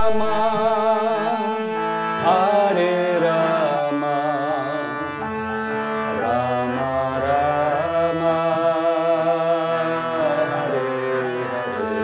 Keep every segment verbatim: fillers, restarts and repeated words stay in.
Rama, Hare Rama, Rama Rama, Hare Hare.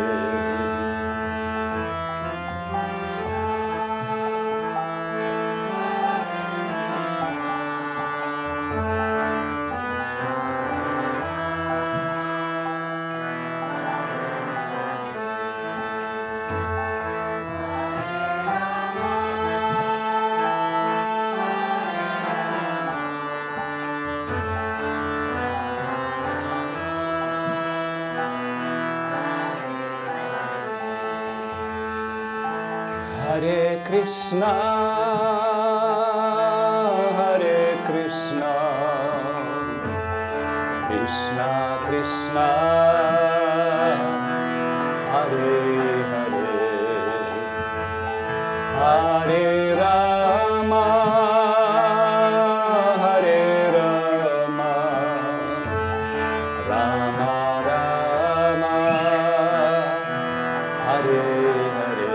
Hare Krishna, Hare Krishna, Krishna Krishna, Hare Hare, Hare Rama, Hare Rama, Rama Rama, Hare Hare.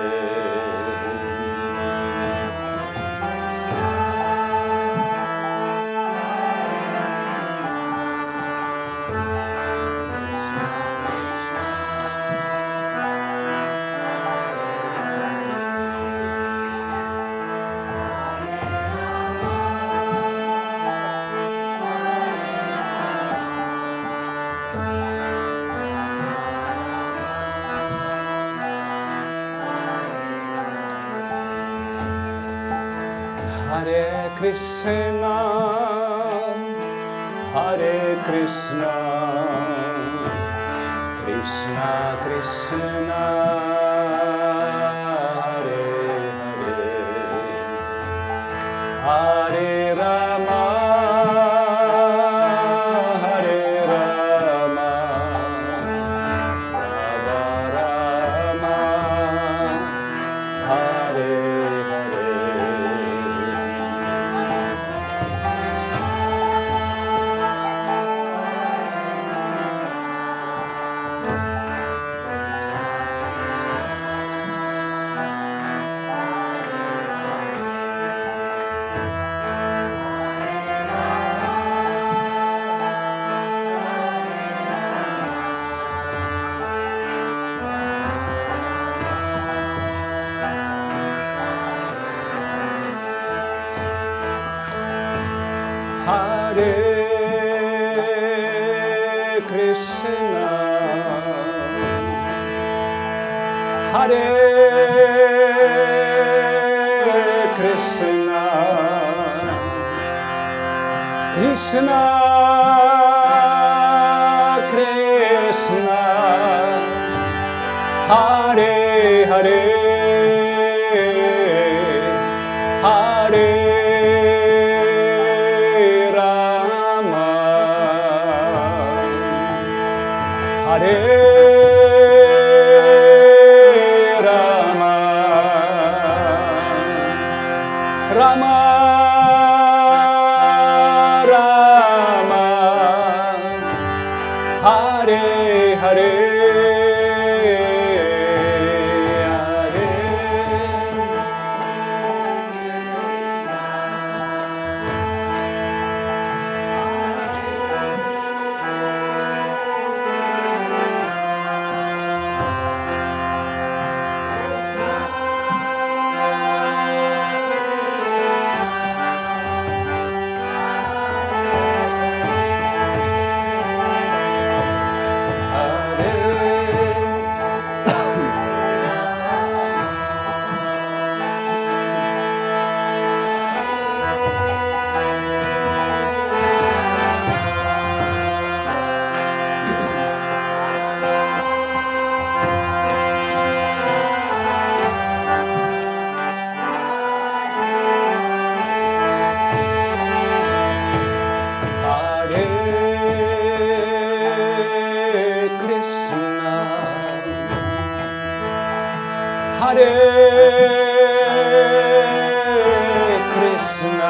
Hare Krishna, Hare Krishna, Krishna Krishna, Hare Hare, Hare Rama, Hare Rama, Rama Rama, Hare Hare Krishna, Hare Krishna, Krishna Krishna, Hare Hare, Hare Hare Rama, Rama Rama, Hare Hare, Hare Krishna,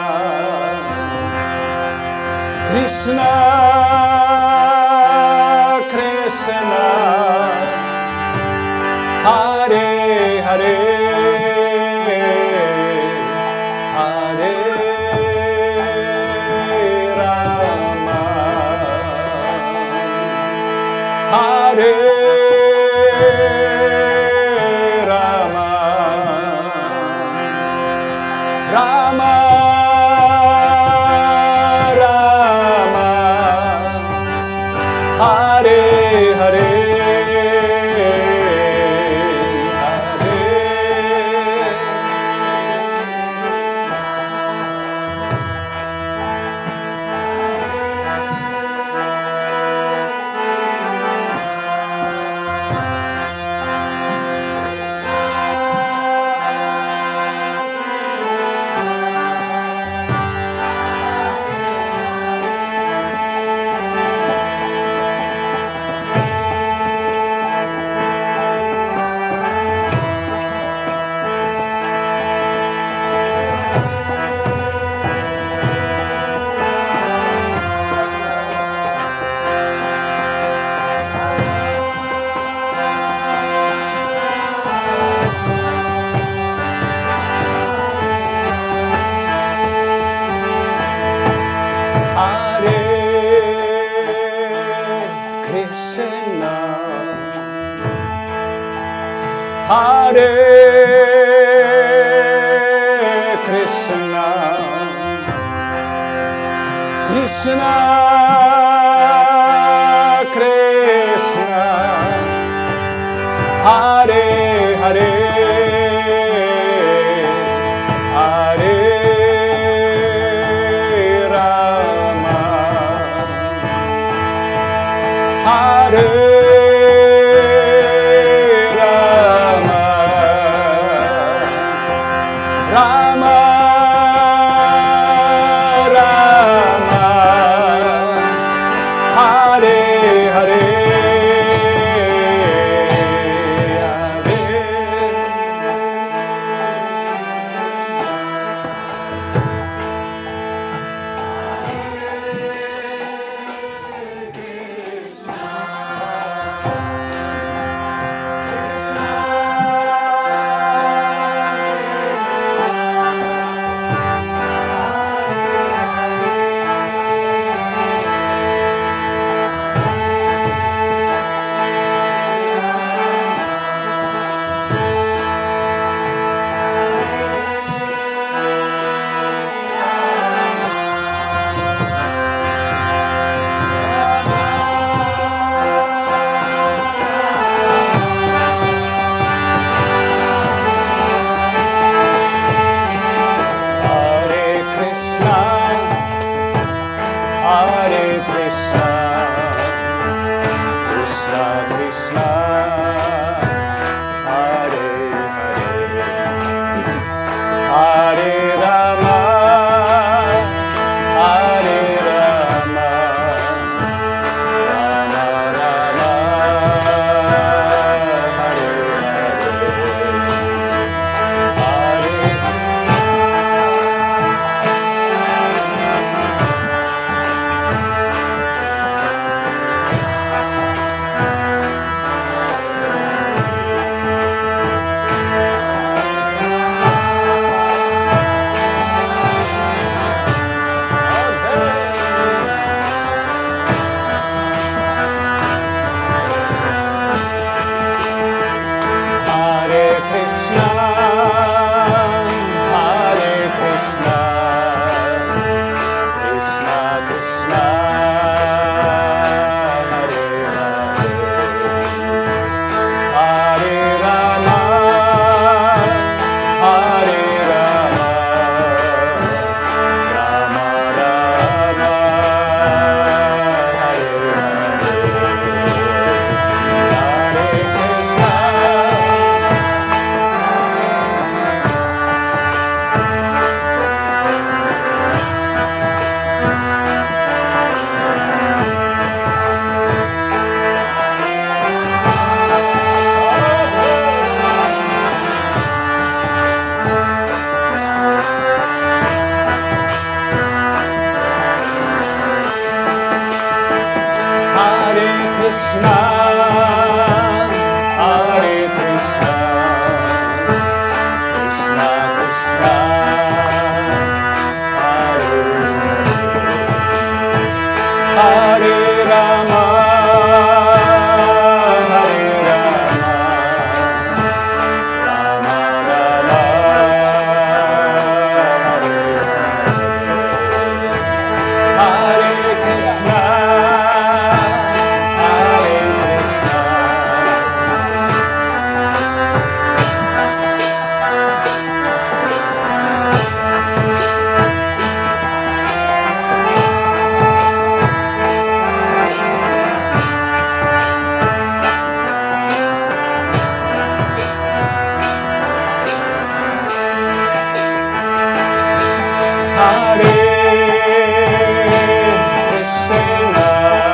Krishna Krishna, Hare Hare. Hare Krishna, Krishna Krishna, Hare Hare, Hare Rama, Hare Rama, Rama, Hare Hare, Krishna, Hare Krishna, Krishna Krishna, Hare Hare, Hare Rama, Hare Rama, Rama Rama, Hare Hare, Hare Krishna. Hare Krishna,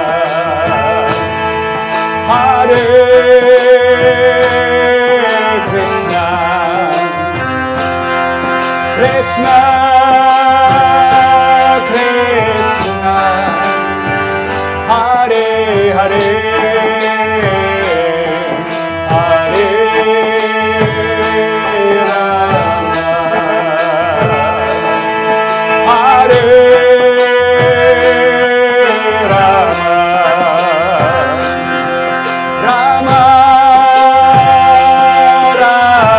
Hare Krishna, Krishna Krishna, Hare Hare, Hare Rama, Rama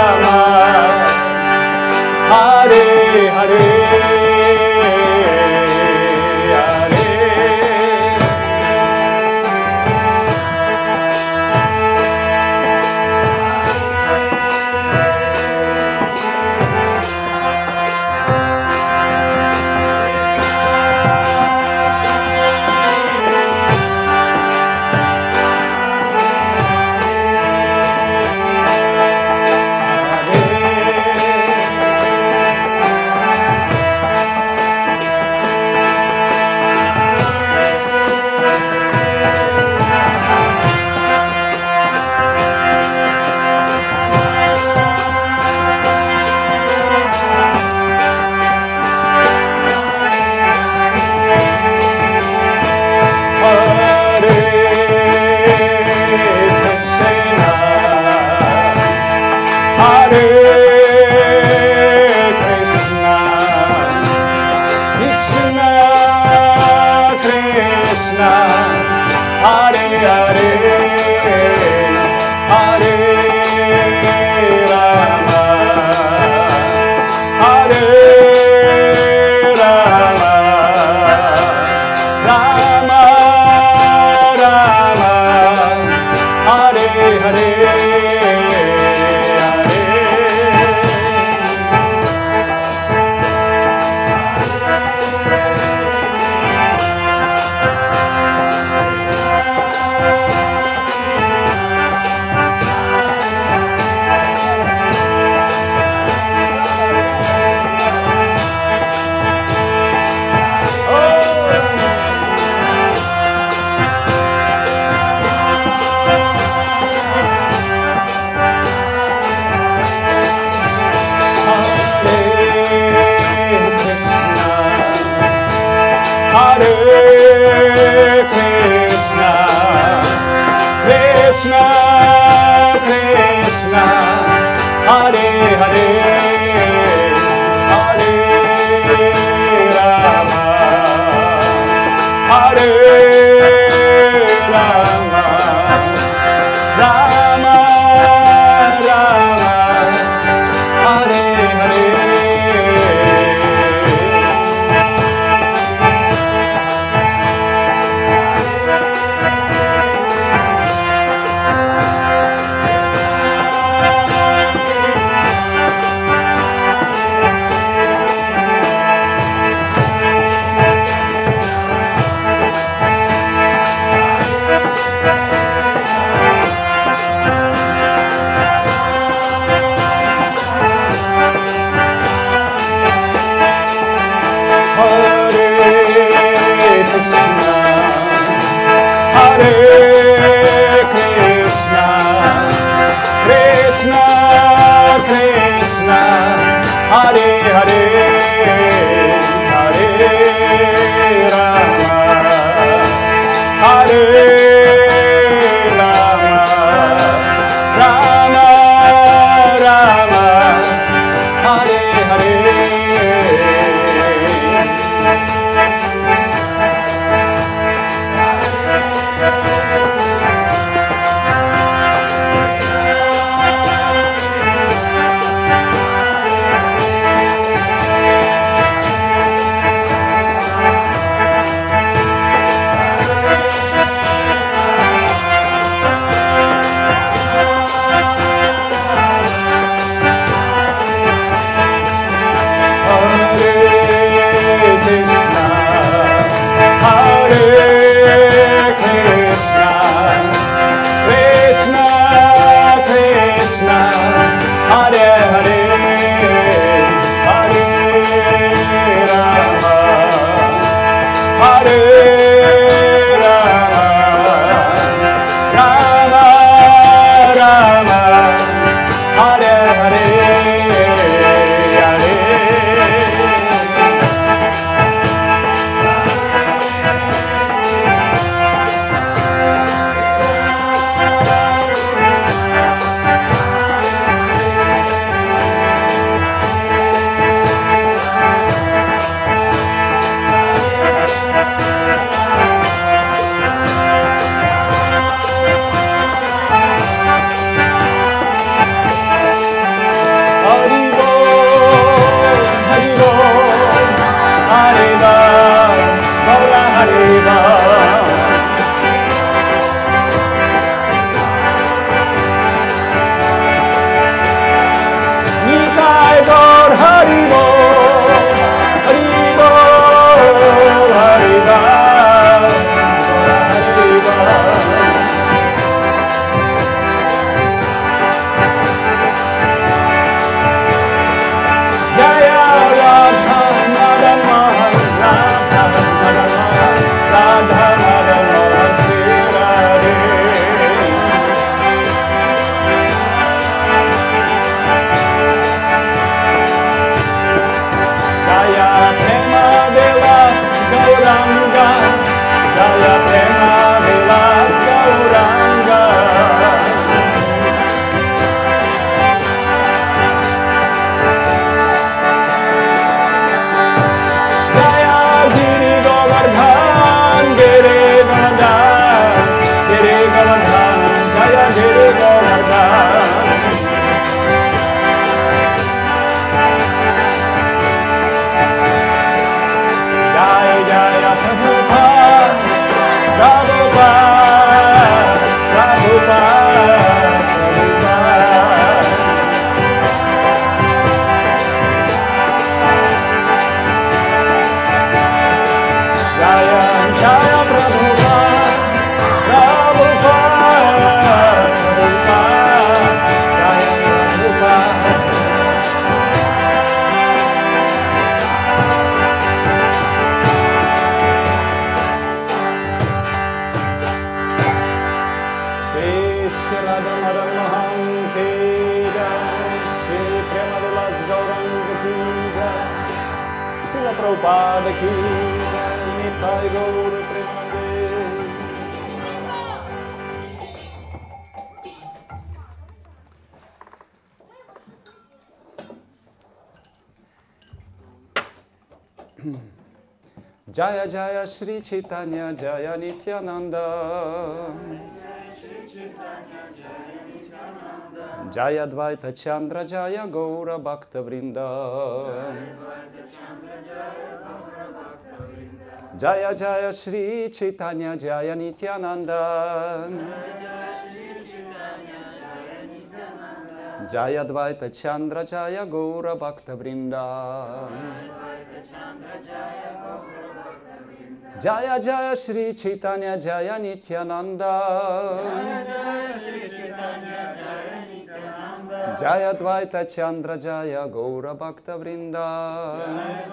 Hare Krishna, Krishna Krishna, Hare Hare, Hare Rama, Hare Rama, Rama Rama, Hare Hare. Krishna, Krishna, Hare Hare, Hare Rama, Hare Rama, Rama Rama, Hare Hare. Radha Шрила Прабхупада ки джай, Ниттай Гаур Премананде. Jaya Jaya Shri Chaitanya Jaya Nityananda Jaya Dvaita Chandra Jaya Gaura Bhakta Vrinda Jaya Jaya Shri Chaitanya Jaya Nityananda Jaya Dvaita Chandra Jaya Gaura Bhakta Vrinda Jaya Jaya Shri Chaitanya Jaya Nityananda Jaya Dvaita Chandra Jaya Gaura Bhakta Vrinda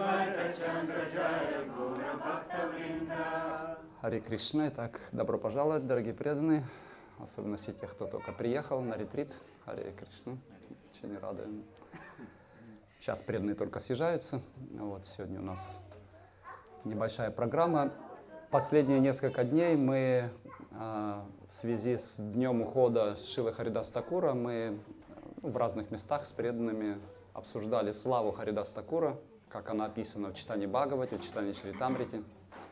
Харе Кришна. Итак, добро пожаловать, дорогие преданные, особенно все те, кто только приехал на ретрит. Харе Кришна. Очень рады. Сейчас преданные только съезжаются. Вот сегодня у нас небольшая программа. Последние несколько дней мы э, в связи с днем ухода Шрилы Харидас Такура мы ну, в разных местах с преданными обсуждали славу Харидас Такура, как она описана в читании Бхагавати, в читании Чаритамрити.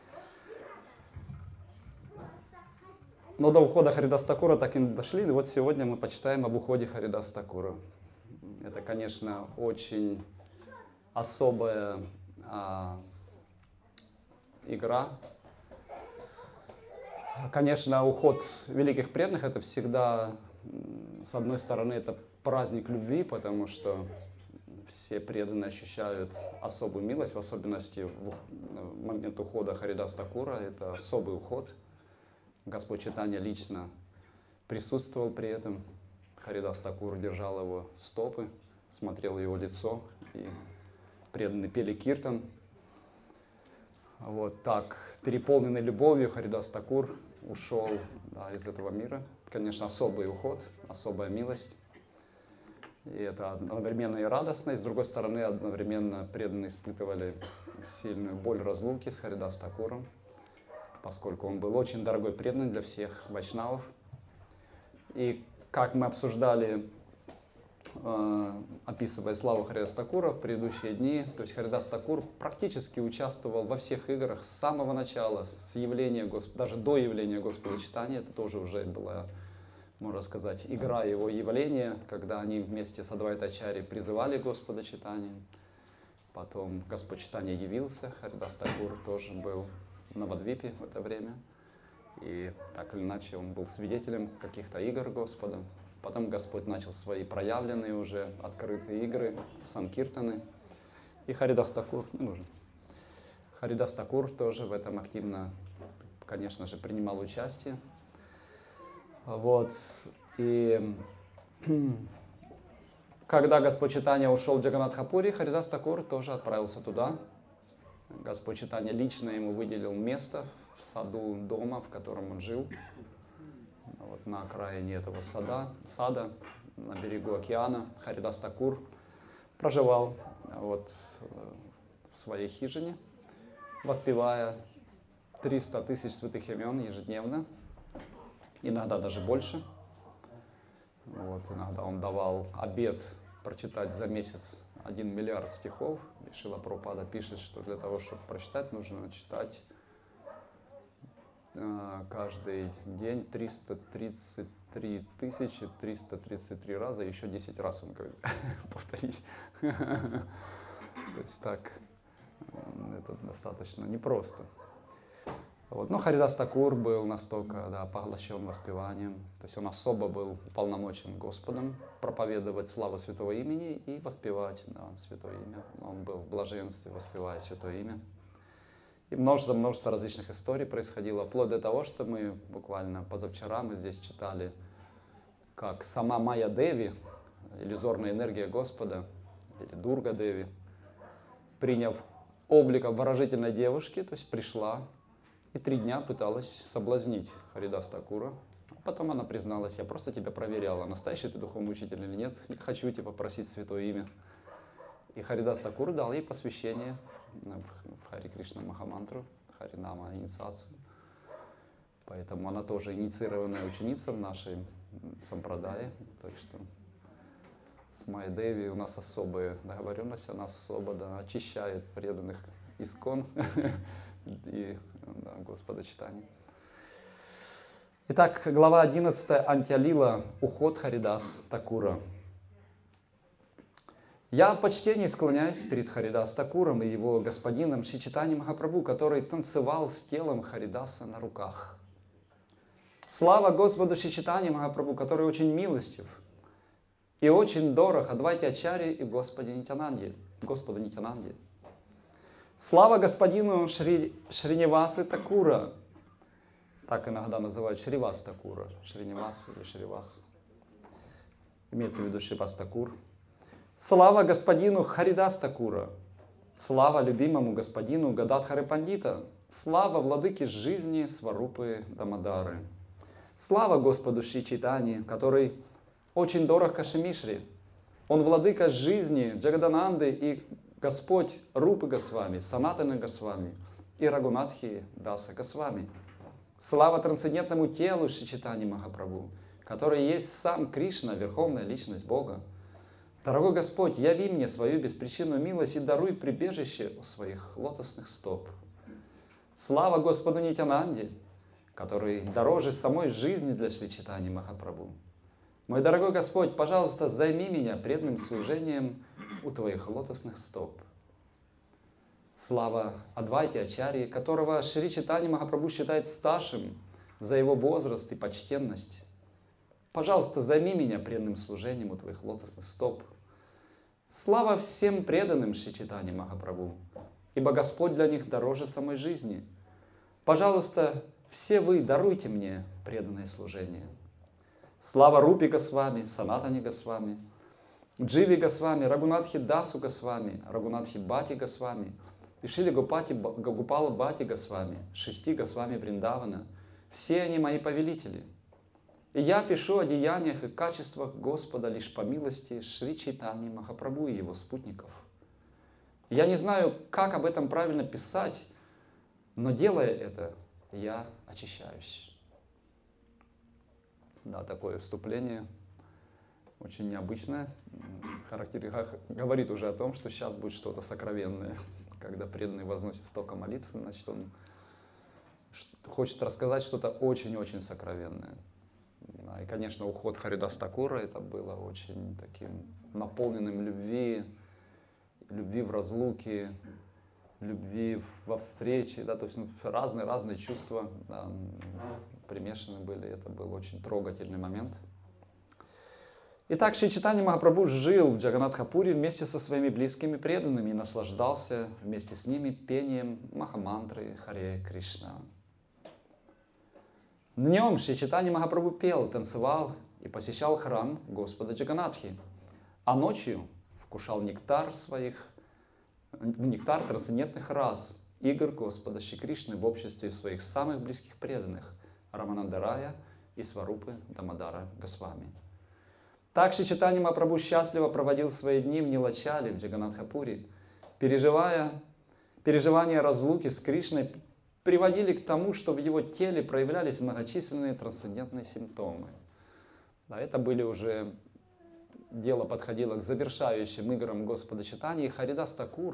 Но до ухода Харидас Такура так и не дошли. И вот сегодня мы почитаем об уходе Харидас Такура. Это, конечно, очень особая а, игра. Конечно, уход великих преданных — это всегда, с одной стороны, это праздник любви, потому что все преданные ощущают особую милость, в особенности в момент ухода Харидас Такура. Это особый уход. Господь Чайтанья лично присутствовал при этом. Харидас Такур держал его стопы, смотрел его лицо, и преданные пели киртан. Вот так, переполненный любовью, Харидас Такур ушел да, из этого мира. Конечно, особый уход, особая милость. И это одновременно и радостно, и с другой стороны, одновременно преданные испытывали сильную боль разлуки с Харидас Такуром, поскольку он был очень дорогой преданный для всех вайшнавов. И как мы обсуждали, э, описывая славу Харидас Такура в предыдущие дни, то есть Харидас Такур практически участвовал во всех играх с самого начала, с явления Господа, даже до явления Господа Чайтаньи. Это тоже уже была, можно сказать, игра его явления, когда они вместе с Адвайта Ачарьей призывали Господа Чайтаньи. Потом Господь Чайтанья явился, Харидас Такур тоже был на Навадвипе в это время. И так или иначе он был свидетелем каких-то игр Господа. Потом Господь начал свои проявленные уже открытые игры, санкиртаны. И Харидас Такур, не нужен. Харидас Такур тоже в этом активно, конечно же, принимал участие. Вот. И когда Господь Чайтанья ушел в Джаганнатха-пури, Харидас Такур тоже отправился туда. Господь Чайтанья лично ему выделил место в саду дома, в котором он жил. Вот на окраине этого сада, сада, на берегу океана, Харидас Такур проживал вот, в своей хижине, воспевая триста тысяч святых имен ежедневно, иногда даже больше. Вот, иногда он давал обет прочитать за месяц один миллиард стихов. И Шрила Прабхупада пишет, что для того, чтобы прочитать, нужно читать э, каждый день триста тридцать три тысячи триста тридцать три раза, еще десять раз он говорит, повторить. То есть так, это достаточно непросто. Вот. Но Харидас Такур был настолько да, поглощен воспеванием, то есть он особо был уполномочен Господом проповедовать славу Святого Имени и воспевать да, Святое Имя. Он был в блаженстве, воспевая Святое Имя. И множество-множество различных историй происходило, вплоть до того, что мы буквально позавчера мы здесь читали, как сама Майя Деви, иллюзорная энергия Господа, или Дурга Деви, приняв облик обворожительной девушки, то есть пришла и три дня пыталась соблазнить Харидас Такура. Потом она призналась: я просто тебя проверяла, настоящий ты духовный учитель или нет, я хочу тебя попросить Святое Имя. И Харидас Такур дал ей посвящение в Хари Кришна Махамантру, Харинама, инициацию. Поэтому она тоже инициированная ученица в нашей сампрадае. Так что с Майей Деви у нас особые договоренности, она особо да, очищает преданных искон и да, Господа читания. Итак, глава одиннадцатая, Антиалила, уход Харидас Такура. Я в почтении склоняюсь перед Харидас Такуром и его господином Шри Чайтанья Махапрабху, который танцевал с телом Харидаса на руках. Слава Господу Шри Чайтанья Махапрабху, который очень милостив и очень дорог Адвайте Ачарье и Господи Нитянанде, Господу Нитянанде. Слава господину Шри, Шринивасы Такура, так иногда называют Шривас Такура, Шринивас или Шривас, имеется в виду Шривас Такур. Слава господину Харидас Такура, слава любимому господину Гададхари Пандита, слава владыке жизни Сварупы Дамодары. Слава Господу Шри Чайтанье, который очень дорог Кашемишри. Он владыка жизни Джагадананды и Господь Рупы Госвами, Санатаны Госвами и Рагунатхи Даса Госвами. Слава трансцендентному телу Шри Чайтаньи Махапрабху, который есть сам Кришна, Верховная Личность Бога. Дорогой Господь, яви мне свою беспричинную милость и даруй прибежище у своих лотосных стоп. Слава Господу Нитянанде, который дороже самой жизни для Шри Чайтаньи Махапрабху. Мой дорогой Господь, пожалуйста, займи меня преданным служением у Твоих лотосных стоп. Слава Адвайте Ачарье, которого Шри Чайтанья Махапрабху считает старшим за его возраст и почтенность. Пожалуйста, займи меня преданным служением у Твоих лотосных стоп. Слава всем преданным Шри Чайтаньи Махапрабху, ибо Господь для них дороже самой жизни. Пожалуйста, все вы даруйте мне преданное служение. Слава Рупи Госвами, Санатани Госвами, Дживи Госвами, Рагунатхи Дасу Госвами, Рагунатхи Бати Госвами, и Шили Гопати Гопала Бати Госвами, шести Госвами Вриндавана. Все они мои повелители. И я пишу о деяниях и качествах Господа лишь по милости Шри Чайтаньи Махапрабху и его спутников. Я не знаю, как об этом правильно писать, но делая это, я очищаюсь. Да, такое вступление очень необычное. Характер... Говорит уже о том, что сейчас будет что-то сокровенное. Когда преданный возносит столько молитв, значит, он хочет рассказать что-то очень-очень сокровенное. Да, и, конечно, уход Харидас Такура это было очень таким наполненным любви, любви в разлуке, любви во встрече, да, то есть ну, разные-разные чувства да, примешаны были, это был очень трогательный момент. Итак, Шри Чайтанья Махапрабху жил в Джаганнатхапуре вместе со своими близкими преданными и наслаждался вместе с ними пением Махамантры Харе Кришна. Днем Шри Чайтанья Махапрабху пел, танцевал и посещал храм Господа Джаганнатхи, а ночью вкушал нектар своих, нектар трансцендентных рас, игр Господа Шри Кришны в обществе своих самых близких преданных Рамананда Рая и Сварупы Дамодара Госвами. Так Шри Чайтанья Махапрабху счастливо проводил свои дни в Нилачале, в Джаганнатхапуре, переживая переживания разлуки с Кришной приводили к тому, что в его теле проявлялись многочисленные трансцендентные симптомы. Да, это были уже, дело подходило к завершающим играм Господа Чайтаньи, и Харидас Такур,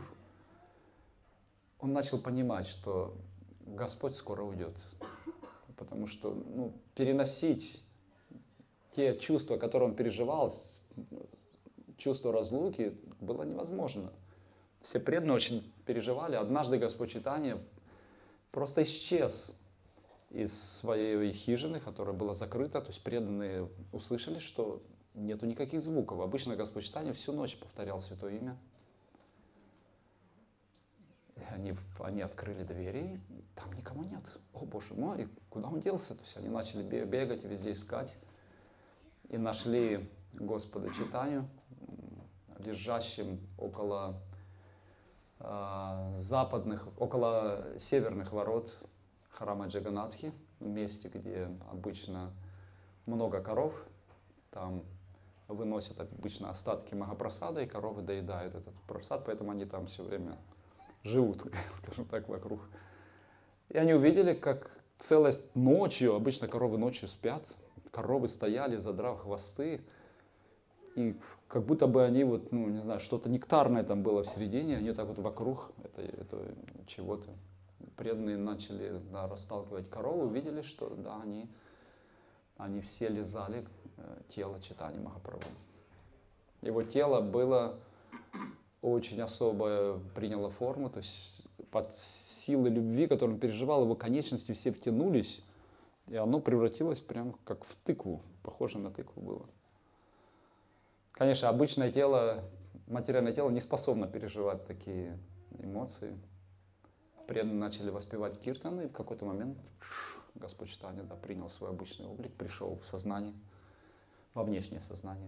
он начал понимать, что Господь скоро уйдет, потому что ну, переносить те чувства, которые он переживал, чувство разлуки, было невозможно. Все преданные очень переживали. Однажды Господь Чайтанья просто исчез из своей хижины, которая была закрыта. То есть преданные услышали, что нету никаких звуков. Обычно Господь Чайтанья всю ночь повторял Святое Имя. И они, они открыли двери, и там никого нет. О, Боже мой, куда он делся? То есть они начали бегать и везде искать. И нашли Господа Чайтанью, лежащим около э, западных, около северных ворот храма Джаганнатхи, в месте, где обычно много коров. Там выносят обычно остатки Махапрасада, и коровы доедают этот прасад, поэтому они там все время живут, скажем так, вокруг. И они увидели, как целой ночью, обычно коровы ночью спят, коровы стояли, задрав хвосты, и как будто бы они вот, ну, не знаю, что-то нектарное там было в середине, они так вот вокруг это, это чего-то. Преданные начали, да, расталкивать корову, увидели, что, да, они, они все лизали э, тело Чайтаньи Махапрабху. Его тело было очень особое, приняло форму, то есть под силой любви, которую он переживал, его конечности все втянулись, и оно превратилось прям как в тыкву, похоже на тыкву было. Конечно, обычное тело, материальное тело не способно переживать такие эмоции. Преданные начали воспевать киртаны, и в какой-то момент Господь Чайтанья, да, принял свой обычный облик, пришел в сознание, во внешнее сознание.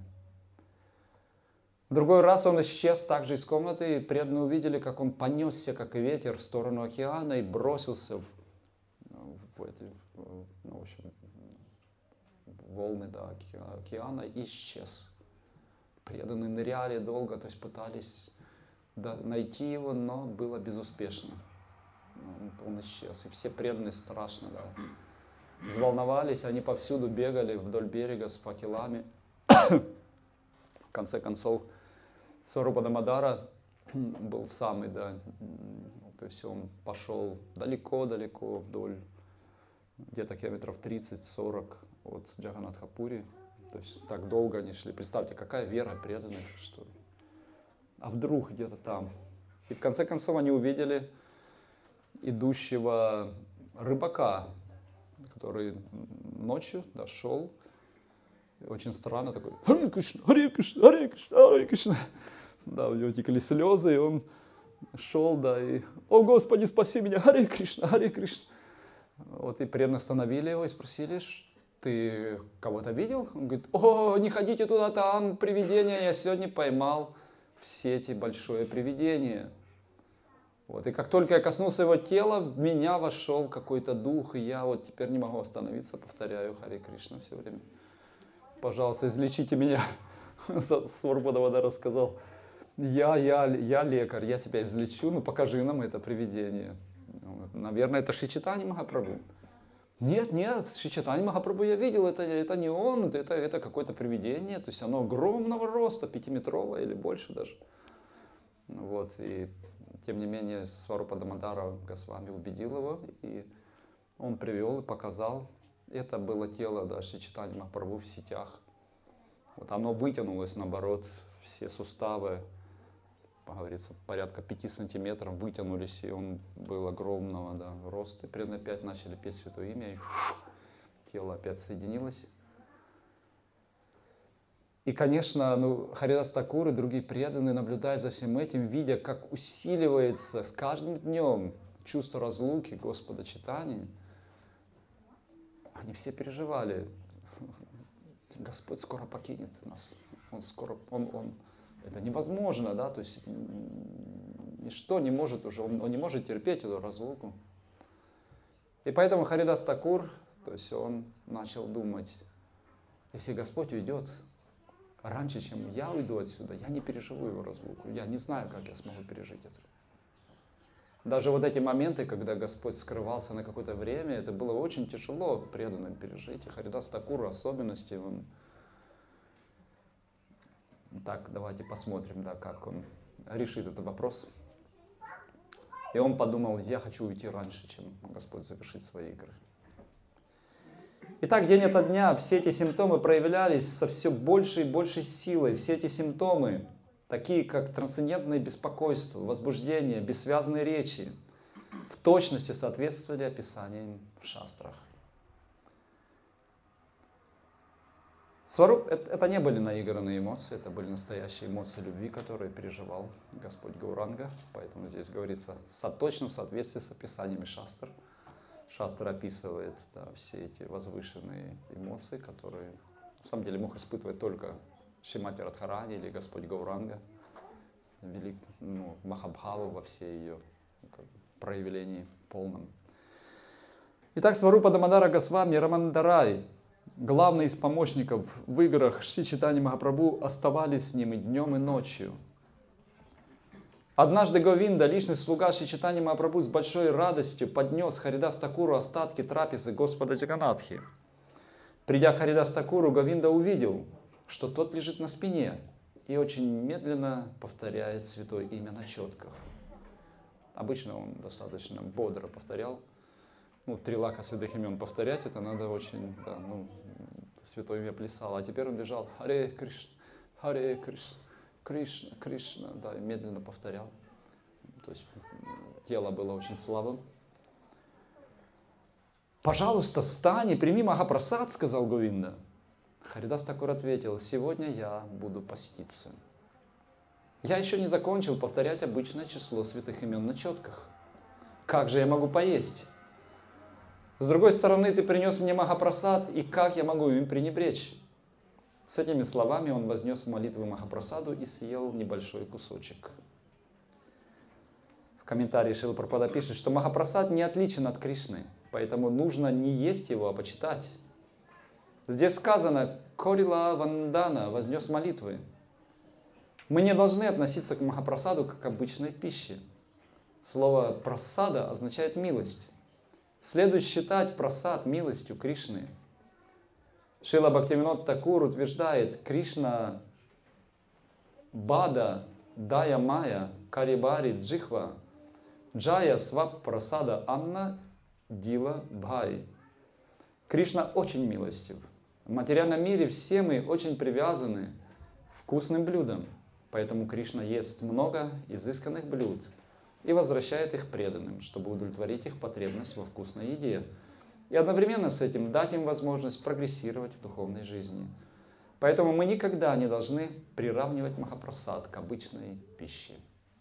В другой раз он исчез также из комнаты, и преданные увидели, как он понесся, как и ветер, в сторону океана и бросился в, в эти, ну, в общем, волны, да, океана и исчез. Преданные ныряли долго, то есть пытались, да, найти его, но было безуспешно. Он исчез. И все преданные страшно, да, взволновались, они повсюду бегали вдоль берега с факелами. В конце концов, Сварупа Дамодара был самый, да, то есть он пошел далеко-далеко вдоль, где-то километров тридцать-сорок от Джаганнатха-Пури. То есть так долго они шли. Представьте, какая вера преданных, что... А вдруг где-то там? И в конце концов они увидели идущего рыбака, который ночью дошел, очень странно такой: Харе Кришна, Харе Кришна, Харе Кришна, Харе Кришна. Да, у него текли слезы, и он шел, да, и: о Господи, спаси меня, Харе Кришна, Харе Кришна. Вот и преданно остановили его и спросили: ты кого-то видел? Он говорит: о, не ходите туда, там привидение, я сегодня поймал в сети большое привидение. Вот, и как только я коснулся его тела, в меня вошел какой-то дух, и я вот теперь не могу остановиться, повторяю Харе Кришна все время. Пожалуйста, излечите меня. Сварупа Дамодара сказал: я, я, я лекарь, я тебя излечу, ну покажи нам это привидение. Наверное, это Шри Чайтанья Махапрабху. Нет, нет, Шри Чайтанья Махапрабху я видел, это, это не он, это, это какое-то привидение, то есть оно огромного роста, пятиметровое или больше даже. Вот, и тем не менее Сварупа Дамодара Госвами убедил его, и он привел и показал. Это было тело, да, Шри Чайтаньи Махапрабху в сетях. Вот оно вытянулось, наоборот, все суставы, как говорится, порядка пяти сантиметров вытянулись, и он был огромного, да, роста. И преданные опять начали петь святое имя, и тело опять соединилось. И, конечно, ну, Харидас Такур и другие преданные, наблюдая за всем этим, видя, как усиливается с каждым днем чувство разлуки Господа Чайтаньи, они все переживали: Господь скоро покинет нас, Он скоро, Он, он, это невозможно, да, то есть ничто не может уже, он, он не может терпеть эту разлуку. И поэтому Харидас Такур, то есть он начал думать: если Господь уйдет раньше, чем я уйду отсюда, я не переживу его разлуку, я не знаю, как я смогу пережить это. Даже вот эти моменты, когда Господь скрывался на какое-то время, это было очень тяжело преданным пережить. И Харидас Такур в особенности, он... Так, давайте посмотрим, да, как он решит этот вопрос. И он подумал: я хочу уйти раньше, чем Господь завершит свои игры. Итак, день ото дня все эти симптомы проявлялись со все большей и большей силой. Все эти симптомы, такие как трансцендентное беспокойство, возбуждение, бессвязные речи, в точности соответствовали описаниям в шастрах. Сваруп, это не были наигранные эмоции, это были настоящие эмоции любви, которые переживал Господь Гауранга. Поэтому здесь говорится в точном соответствии с описаниями шастр. Шастра описывает, да, все эти возвышенные эмоции, которые на самом деле мог испытывать только Шримати Радхарани или Господь Гауранга, велик, ну, Махабхаву во всей ее, как, проявлении полном. Итак, Сварупа Дамодара Госвами Рамандарай Главные из помощников в играх Шри Чайтанья Махапрабху оставались с ним и днем, и ночью. Однажды Говинда, личный слуга Шри Чайтанья Махапрабху, с большой радостью поднес Харидас Такуру остатки трапезы Господа Джаганатхи. Придя к Харидас Такуру, Говинда увидел, что тот лежит на спине и очень медленно повторяет святое имя на четках. Обычно он достаточно бодро повторял. Ну, три лака святых имен повторять, это надо очень, да, ну, святое имя плясало. А теперь он лежал Харе Кришна, Харе Кришна, Кришна, Кришна, да, и медленно повторял. То есть тело было очень слабым. «Пожалуйста, встань и прими Махапрасад», — сказал Говинда. Харидас Такур ответил: «Сегодня я буду поститься. Я еще не закончил повторять обычное число святых имен на четках. Как же я могу поесть? С другой стороны, ты принес мне Махапрасад, и как я могу им пренебречь?» С этими словами он вознес молитву Махапрасаду и съел небольшой кусочек. В комментарии Шрила Прабхупада пишет, что Махапрасад не отличен от Кришны, поэтому нужно не есть его, а почитать. Здесь сказано «Корила Вандана» вознес молитвы. Мы не должны относиться к Махапрасаду как к обычной пище. Слово «прасада» означает «милость». Следует считать прасад милостью Кришны. Шрила Бхактивинод Такур утверждает: Кришна Бада Дая Майя Карибари Джихва Джая Свап Прасада Анна Дила Бхай. Кришна очень милостив. В материальном мире все мы очень привязаны к вкусным блюдам, поэтому Кришна ест много изысканных блюд и возвращает их преданным, чтобы удовлетворить их потребность во вкусной еде. И одновременно с этим дать им возможность прогрессировать в духовной жизни. Поэтому мы никогда не должны приравнивать Махапрасад к обычной пище.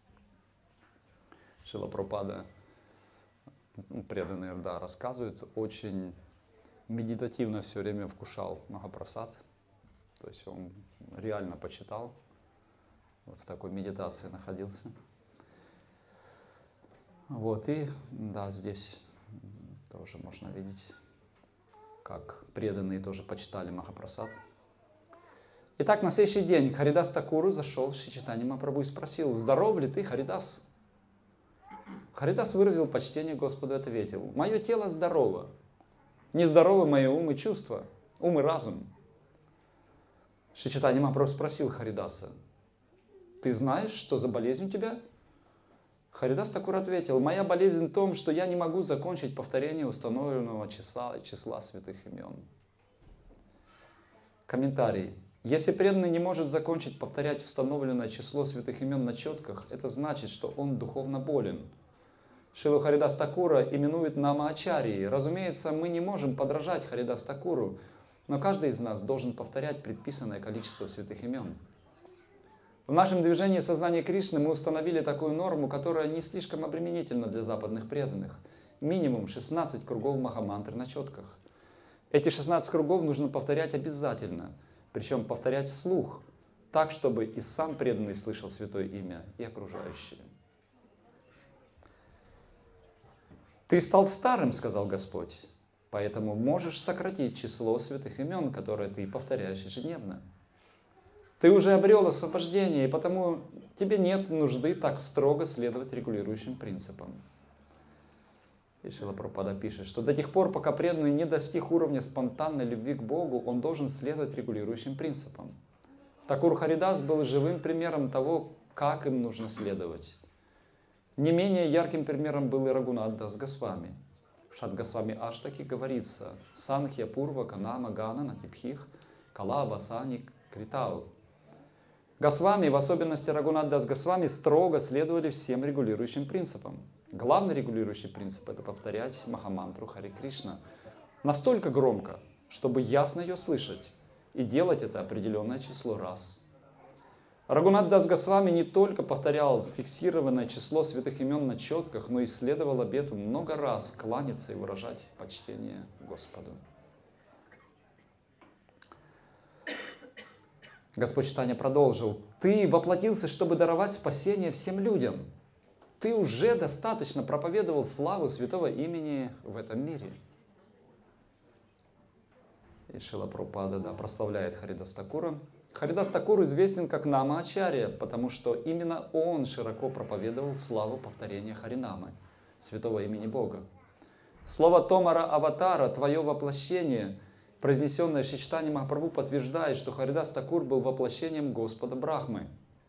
Шрила Прабхупада, преданный, да, рассказывает, очень медитативно все время вкушал Махапрасад. То есть он реально почитал, вот в такой медитации находился. Вот, и да, здесь тоже можно видеть, как преданные тоже почитали Махапрасад. Итак, на следующий день к Харидас Такуру зашел Шри Чайтанья Махапрабху и спросил: «Здоров ли ты, Харидас?» Харидас выразил почтение Господу и ответил: «Мое тело здорово, нездоровы мои ум и чувства, ум и разум». Шри Чайтанья Махапрабху спросил Харидаса: «Ты знаешь, что за болезнь у тебя?» Харидас Такур ответил: «Моя болезнь в том, что я не могу закончить повторение установленного числа, числа святых имен». Комментарий. Если преданный не может закончить повторять установленное число святых имен на четках, это значит, что он духовно болен. Шрилу Харидас Такура именуют Намаачарьей. Разумеется, мы не можем подражать Харидас Такуру, но каждый из нас должен повторять предписанное количество святых имен. В нашем движении сознания Кришны мы установили такую норму, которая не слишком обременительна для западных преданных. Минимум шестнадцать кругов Махамантры на четках. Эти шестнадцать кругов нужно повторять обязательно, причем повторять вслух, так, чтобы и сам преданный слышал святое имя, и окружающие. «Ты стал старым, — сказал Господь, — поэтому можешь сократить число святых имен, которые ты повторяешь ежедневно. Ты уже обрел освобождение, и потому тебе нет нужды так строго следовать регулирующим принципам». И Шрила Прабхупада пишет, что до тех пор, пока преданный не достиг уровня спонтанной любви к Богу, он должен следовать регулирующим принципам. Такур Харидас был живым примером того, как им нужно следовать. Не менее ярким примером был и Рагунат Дас Госвами. В Шат Госвами Аштаки говорится: «Санхья Пурва Канама Гана Натипхих Кала Васани Критау». Госвами, в особенности Рагунат Дас Госвами, строго следовали всем регулирующим принципам. Главный регулирующий принцип – это повторять Махамантру Харе Кришна настолько громко, чтобы ясно ее слышать, и делать это определенное число раз. Рагунат Дас Госвами не только повторял фиксированное число святых имен на четках, но и следовал обету много раз кланяться и выражать почтение Господу. Господь Чайтанья продолжил: «Ты воплотился, чтобы даровать спасение всем людям. Ты уже достаточно проповедовал славу святого имени в этом мире». И Шрила Прабхупада, да, прославляет Харидас Такура. Харидас Такур известен как Нама Ачарья, потому что именно он широко проповедовал славу повторения Харинамы, святого имени Бога. Слово Томара Аватара, твое воплощение, произнесенное Шри Чайтанья Махапрабху, подтверждает, что Харидас Такур был воплощением Господа Брахмы.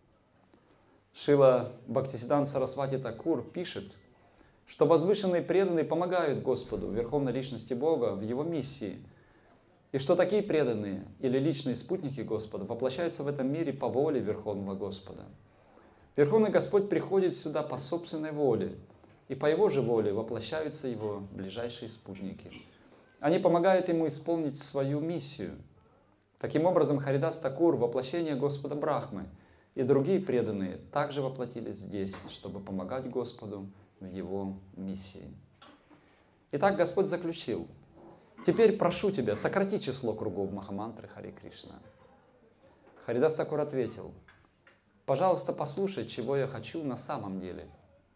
Шрила Бхактисиданта Сарасвати Такур пишет, что возвышенные преданные помогают Господу, Верховной Личности Бога, в Его миссии, и что такие преданные или личные спутники Господа воплощаются в этом мире по воле Верховного Господа. Верховный Господь приходит сюда по собственной воле, и по Его же воле воплощаются Его ближайшие спутники. Они помогают Ему исполнить свою миссию. Таким образом, Харидас Такур, воплощение Господа Брахмы, и другие преданные также воплотились здесь, чтобы помогать Господу в Его миссии. Итак, Господь заключил: «Теперь прошу тебя, сократи число кругов Махамантры Харе Кришна». Харидас Такур ответил: «Пожалуйста, послушай, чего я хочу на самом деле.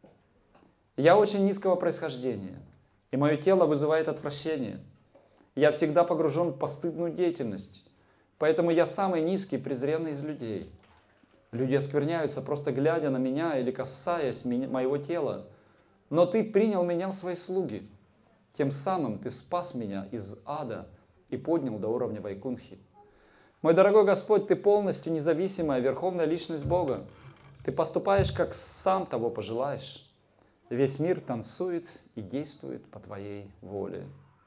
Я очень низкого происхождения, и мое тело вызывает отвращение. Я всегда погружен в постыдную деятельность, поэтому я самый низкий и презренный из людей. Люди оскверняются, просто глядя на меня или касаясь моего тела. Но ты принял меня в свои слуги. Тем самым ты спас меня из ада и поднял до уровня Вайкунхи. Мой дорогой Господь, ты полностью независимая верховная личность Бога. Ты поступаешь, как сам того пожелаешь. Весь мир танцует и действует по твоей воле.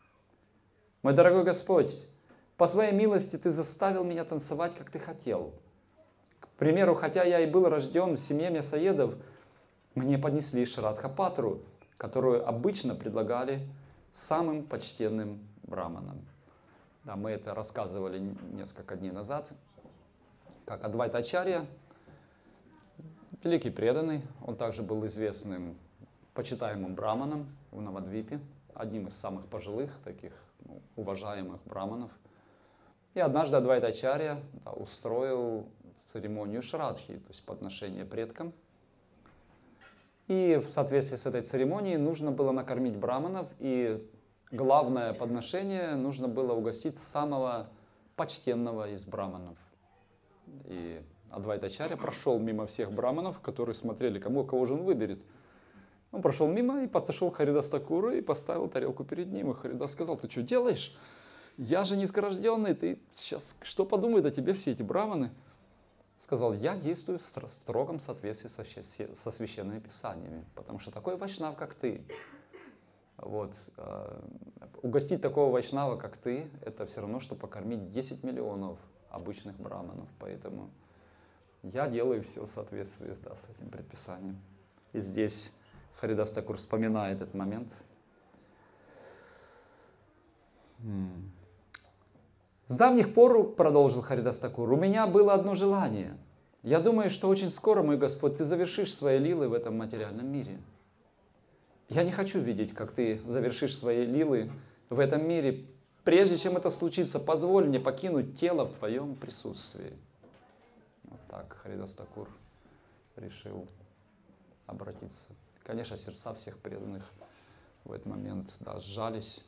Мой дорогой Господь, по своей милости ты заставил меня танцевать, как ты хотел. К примеру, хотя я и был рожден в семье мясоедов, мне поднесли Шрадха-патру, которую обычно предлагали самым почтенным браманам. Да, мы это рассказывали несколько дней назад, как Адвайта Ачарья, великий преданный, он также был известным, почитаемым браманом в Навадвипе, одним из самых пожилых, таких ну, уважаемых браманов. И однажды Адвайта Ачарья да, устроил церемонию Шрадхи, то есть подношение предкам. И в соответствии с этой церемонией нужно было накормить браманов, и главное подношение нужно было угостить самого почтенного из браманов. И Адвайта Ачарья прошел мимо всех браманов, которые смотрели, кому кого же он выберет. Он прошел мимо и подошел к Харидас Такуру и поставил тарелку перед ним. И Харидас сказал: «Ты что делаешь? Я же низкорожденный, ты сейчас что подумают о тебе все эти браманы?» Сказал: «Я действую в строгом соответствии со, со священными писаниями, потому что такой вайшнав, как ты, вот, э, угостить такого вайшнава, как ты, это все равно, что покормить десять миллионов обычных браманов, поэтому я делаю все в соответствии да, с этим предписанием». И здесь Харидас Такур вспоминает этот момент. «С давних пор, — продолжил Харидас Такур, — у меня было одно желание. Я думаю, что очень скоро, мой Господь, ты завершишь свои лилы в этом материальном мире. Я не хочу видеть, как ты завершишь свои лилы в этом мире. Прежде чем это случится, позволь мне покинуть тело в твоем присутствии». Вот так Харидас Такур решил обратиться. Конечно, сердца всех преданных в этот момент да, сжались.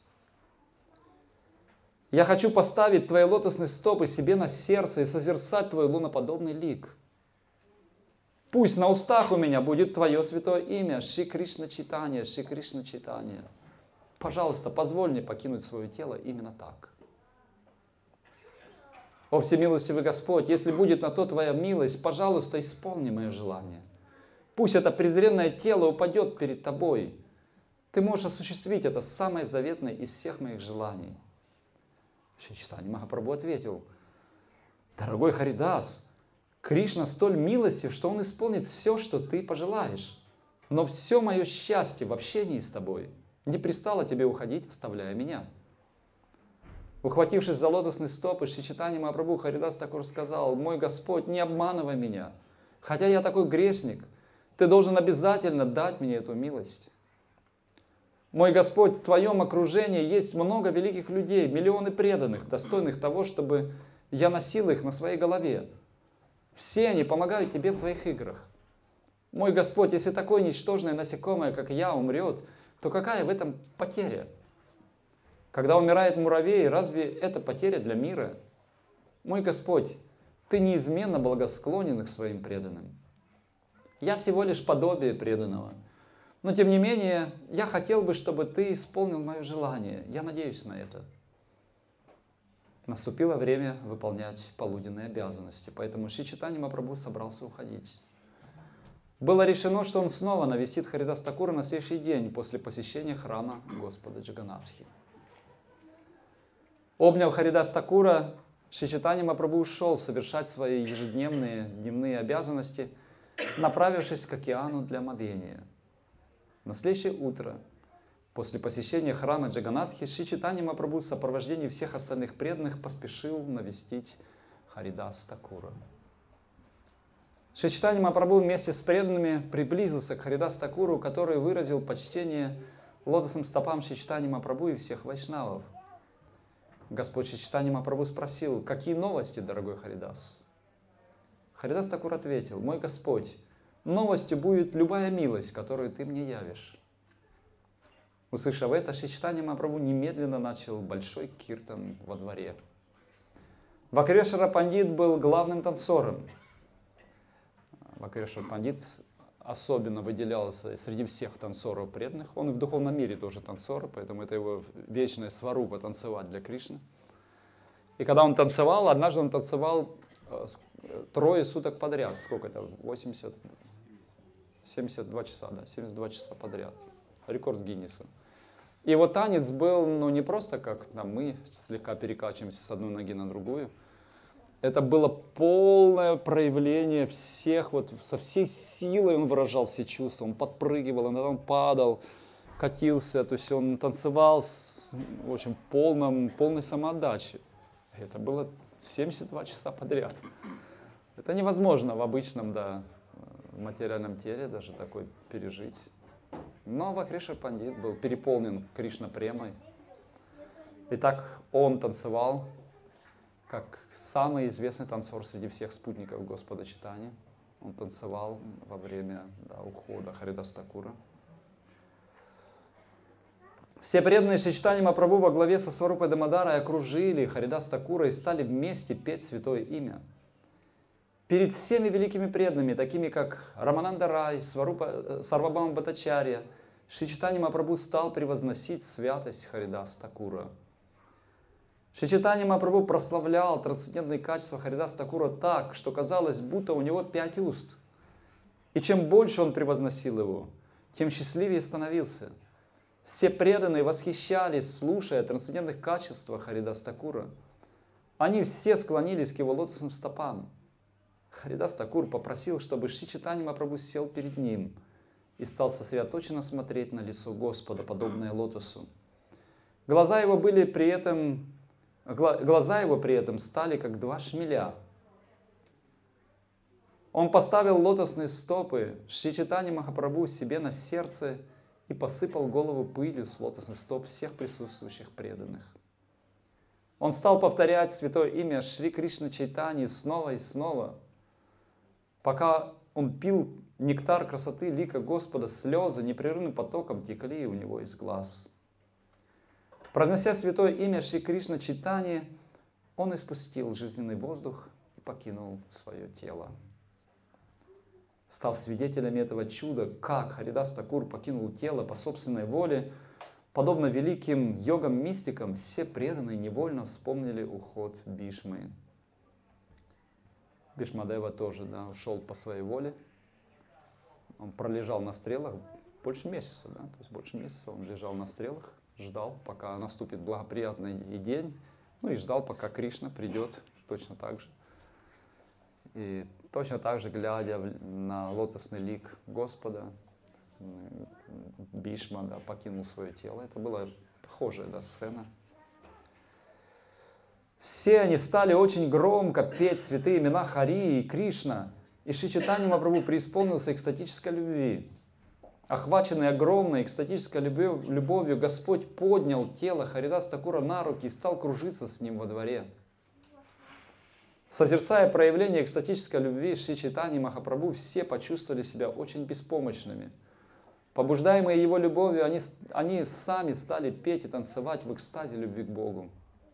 «Я хочу поставить твои лотосные стопы себе на сердце и созерцать твой луноподобный лик. Пусть на устах у меня будет твое святое имя, Шри Кришна Чайтанья, Шри Кришна Чайтанья. Пожалуйста, позволь мне покинуть свое тело именно так. О всемилостивый Господь, если будет на то твоя милость, пожалуйста, исполни мое желание. Пусть это презренное тело упадет перед тобой. Ты можешь осуществить это самое заветное из всех моих желаний». Шри Чайтанья Махапрабху ответил: «Дорогой Харидас, Кришна столь милостив, что Он исполнит все, что ты пожелаешь. Но все мое счастье в общении с тобой. Не пристало тебе уходить, оставляя меня». Ухватившись за лотосные стопы Шри Чайтанья Махапрабху, Харидас Такур сказал: «Мой Господь, не обманывай меня. Хотя я такой грешник, ты должен обязательно дать мне эту милость. Мой Господь, в твоем окружении есть много великих людей, миллионы преданных, достойных того, чтобы я носил их на своей голове. Все они помогают тебе в твоих играх. Мой Господь, если такое ничтожное насекомое, как я, умрет, то какая в этом потеря? Когда умирает муравей, разве это потеря для мира? Мой Господь, Ты неизменно благосклонен к своим преданным. Я всего лишь подобие преданного. Но тем не менее, я хотел бы, чтобы Ты исполнил мое желание. Я надеюсь на это. Наступило время выполнять полуденные обязанности, поэтому Шри Чайтанья Махапрабху собрался уходить. Было решено, что он снова навестит Харидас Такура на следующий день после посещения храма Господа Джаганнатхи. Обняв Харидас Такура, Шри Чайтанья Махапрабху ушел совершать свои ежедневные дневные обязанности, направившись к океану для омовения. На следующее утро, после посещения храма Джаганнатхи, Шри Чайтанья Махапрабху в сопровождении всех остальных преданных поспешил навестить Харидас Такура. Шри Чайтанья Махапрабху вместе с преданными приблизился к Харидас Такуру, который выразил почтение лотосным стопам Шри Чайтаньи Махапрабху и всех вайшнавов. Господь Шри Чайтанья Махапрабху спросил: «Какие новости, дорогой Харидас?» Харидас Такур ответил: «Мой Господь, новостью будет любая милость, которую Ты мне явишь». Услышав это, Шри Чайтанья Махапрабху немедленно начал большой киртан во дворе. Вакрешвара Пандит был главным танцором. Вакрешвара Пандит особенно выделялся среди всех танцоров преданных. Он и в духовном мире тоже танцор, поэтому это его вечная сварупа танцевать для Кришны. И когда он танцевал, однажды он танцевал трое суток подряд. Сколько это? восемьдесят, семьдесят два часа, да, семьдесят два часа подряд. Рекорд Гиннеса. И его танец был, ну, не просто как там, мы слегка перекачиваемся с одной ноги на другую. Это было полное проявление всех, вот со всей силой он выражал все чувства. Он подпрыгивал, иногда он падал, катился, то есть он танцевал с, в общем, полном, полной самоотдачей. Это было семьдесят два часа подряд. Это невозможно в обычном, да, в материальном теле даже такой пережить. Но Вакрешвара Пандит был переполнен Кришна-премой. И так он танцевал, как самый известный танцор среди всех спутников Господа Чайтаньи. Он танцевал во время, да, ухода Харидас Такура. Все преданные Шри Чайтаньи Махапрабху во главе со Сварупой Дамодарой окружили Харидас Такура и стали вместе петь святое имя. Перед всеми великими преданными, такими как Рамананда Рай, Сварупа, Сарвабхаума Бхаттачарья, Шри Чайтанья Махапрабху стал превозносить святость Харидас Такура. Шри Чайтанья Махапрабху прославлял трансцендентные качества Харидас Такура так, что казалось, будто у него пять уст. И чем больше он превозносил его, тем счастливее становился. Все преданные восхищались, слушая о трансцендентных качествах Харидас Такура. Они все склонились к его лотосным стопам. Харидас Такур попросил, чтобы Шри Чайтанья Махапрабху сел перед ним и стал сосредоточенно смотреть на лицо Господа, подобное лотосу. Глаза его были при этом, глаза его при этом стали как два шмеля. Он поставил лотосные стопы Шри Чайтаньи Махапрабху себе на сердце и посыпал голову пылью с лотосных стоп всех присутствующих преданных. Он стал повторять святое имя Шри Кришна Чайтаньи снова и снова, пока он пил нектар красоты лика Господа, слезы непрерывным потоком текли у него из глаз. Произнося святое имя Шри Кришна Чайтаньи, он испустил жизненный воздух и покинул свое тело. Став свидетелями этого чуда, как Харидас Такур покинул тело по собственной воле, подобно великим йогам-мистикам, все преданные невольно вспомнили уход Бхишмы. Бхишмадева тоже, да, ушел по своей воле. Он пролежал на стрелах больше месяца, да, то есть больше месяца он лежал на стрелах, ждал, пока наступит благоприятный день, ну и ждал, пока Кришна придет точно так же. И точно так же, глядя на лотосный лик Господа, Бхишма, да, покинул свое тело. Это была похожая, да, сцена. Все они стали очень громко петь святые имена Хари и Кришна, и Шри Чайтанья Махапрабху преисполнился экстатической любви. Охваченный огромной экстатической любовью, Господь поднял тело Харидас Такура на руки и стал кружиться с ним во дворе. Созерцая проявление экстатической любви Шри Чайтаньи Махапрабху, все почувствовали себя очень беспомощными. Побуждаемые Его любовью, они, они сами стали петь и танцевать в экстазе любви к Богу.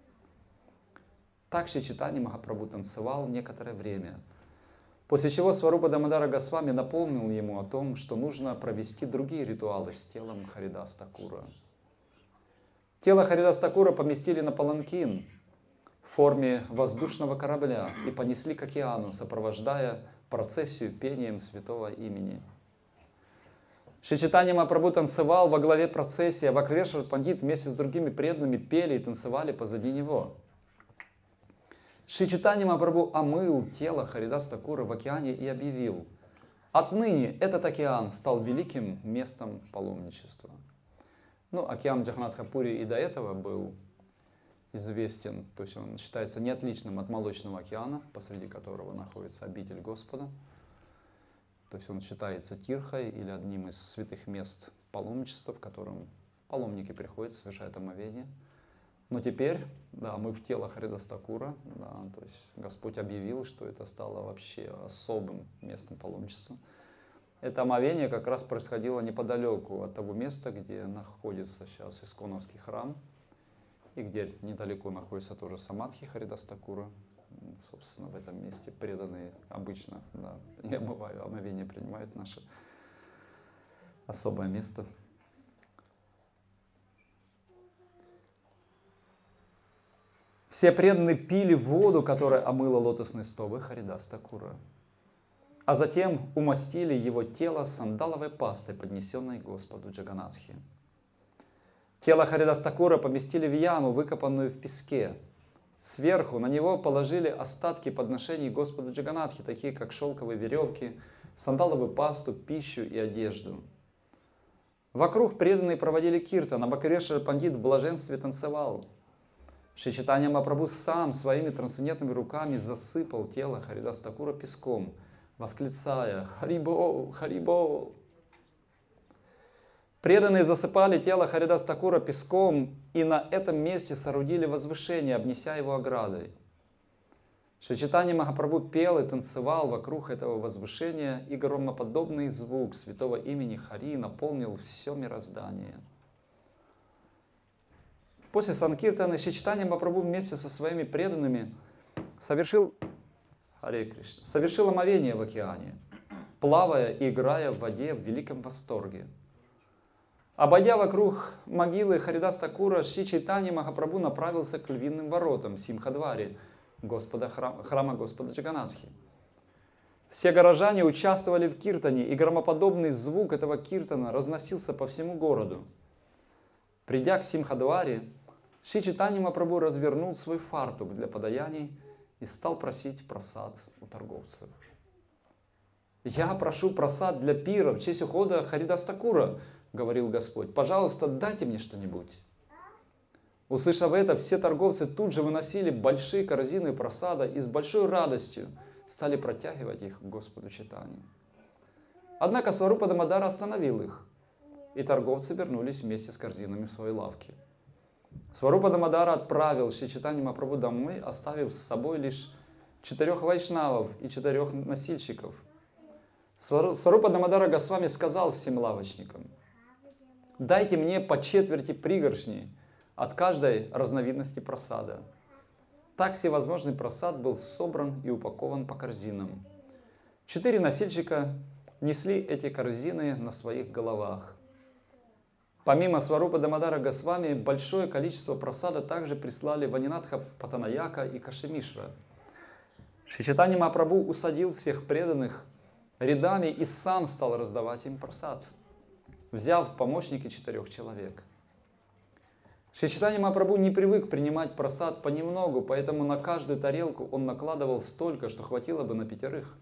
Так Шри Чайтанья Махапрабху танцевал некоторое время. После чего Сварупа Дамодара Госвами напомнил ему о том, что нужно провести другие ритуалы с телом Харидас Такура. Тело Харидас Такура поместили на паланкин в форме воздушного корабля и понесли к океану, сопровождая процессию пением святого имени. Шри Чайтанья Махапрабху танцевал во главе процессии, а Бхактивинода Пандит вместе с другими преданными пели и танцевали позади него. Шри Чайтанья Махапрабху омыл тело Харидас Такура в океане и объявил: отныне этот океан стал великим местом паломничества. Ну, океан Джаганнатха-Пури и до этого был известен, то есть он считается неотличным от Молочного океана, посреди которого находится обитель Господа. То есть он считается тирхой или одним из святых мест паломничества, в котором паломники приходят, совершают омовение. Но теперь, да, мы в тело Харидас Такура, да, то есть Господь объявил, что это стало вообще особым местом паломничества. Это омовение как раз происходило неподалеку от того места, где находится сейчас Исконовский храм, и где недалеко находится тоже Самадхи Харидас Такура. Собственно, в этом месте преданные обычно, да, не омываю, омовение принимают наше особое место. Все преданные пили воду, которая омыла лотосные стопы Харидас Такура, а затем умастили его тело сандаловой пастой, поднесенной Господу Джаганнатхи. Тело Харидас Такура поместили в яму, выкопанную в песке. Сверху на него положили остатки подношений Господу Джаганнатхи, такие как шелковые веревки, сандаловую пасту, пищу и одежду. Вокруг преданные проводили киртан, а Бхактивинода Пандит в блаженстве танцевал. Шри Чайтанья Махапрабху сам своими трансцендентными руками засыпал тело Харидас Такура песком, восклицая: «Харибол! Харибол!». Преданные засыпали тело Харидас Такура песком и на этом месте соорудили возвышение, обнеся его оградой. Шри Чайтанья Махапрабху пел и танцевал вокруг этого возвышения, и громоподобный звук святого имени Хари наполнил все мироздание. После Санкиртана Шри Чайтанья Махапрабху вместе со своими преданными совершил, Харе Кришна, совершил омовение в океане, плавая и играя в воде в великом восторге. Обойдя вокруг могилы Харидас Такура, Шри Чайтанья Махапрабху направился к львиным воротам Симхадвари, Господа, храм, храма Господа Джаганнатхи. Все горожане участвовали в киртане, и громоподобный звук этого киртана разносился по всему городу. Придя к Симхадвари, Шри Чайтанья Махапрабху развернул свой фартук для подаяний и стал просить прасад у торговцев. «Я прошу прасад для пира в честь ухода Харидас Такура», — говорил Господь. «Пожалуйста, дайте мне что-нибудь». Услышав это, все торговцы тут же выносили большие корзины прасада и с большой радостью стали протягивать их к Господу Чайтанье. Однако Сварупа Дамодара остановил их, и торговцы вернулись вместе с корзинами в свои лавки. Сварупа Дамодара отправил Шри Чайтанью Махапрабху домой, оставив с собой лишь четырех вайшнавов и четырех носильщиков. Сварупа Дамодара Госвами сказал всем лавочникам: «Дайте мне по четверти пригоршни от каждой разновидности прасада». Так всевозможный прасад был собран и упакован по корзинам. Четыре носильщика несли эти корзины на своих головах. Помимо Сварупа Дамодара Госвами, большое количество прасада также прислали Ванинатха Патанаяка и Кашемишра. Шри Чайтанья Махапрабху усадил всех преданных рядами и сам стал раздавать им прасад, взяв в помощники четырех человек. Шри Чайтанья Махапрабху не привык принимать прасад понемногу, поэтому на каждую тарелку он накладывал столько, что хватило бы на пятерых.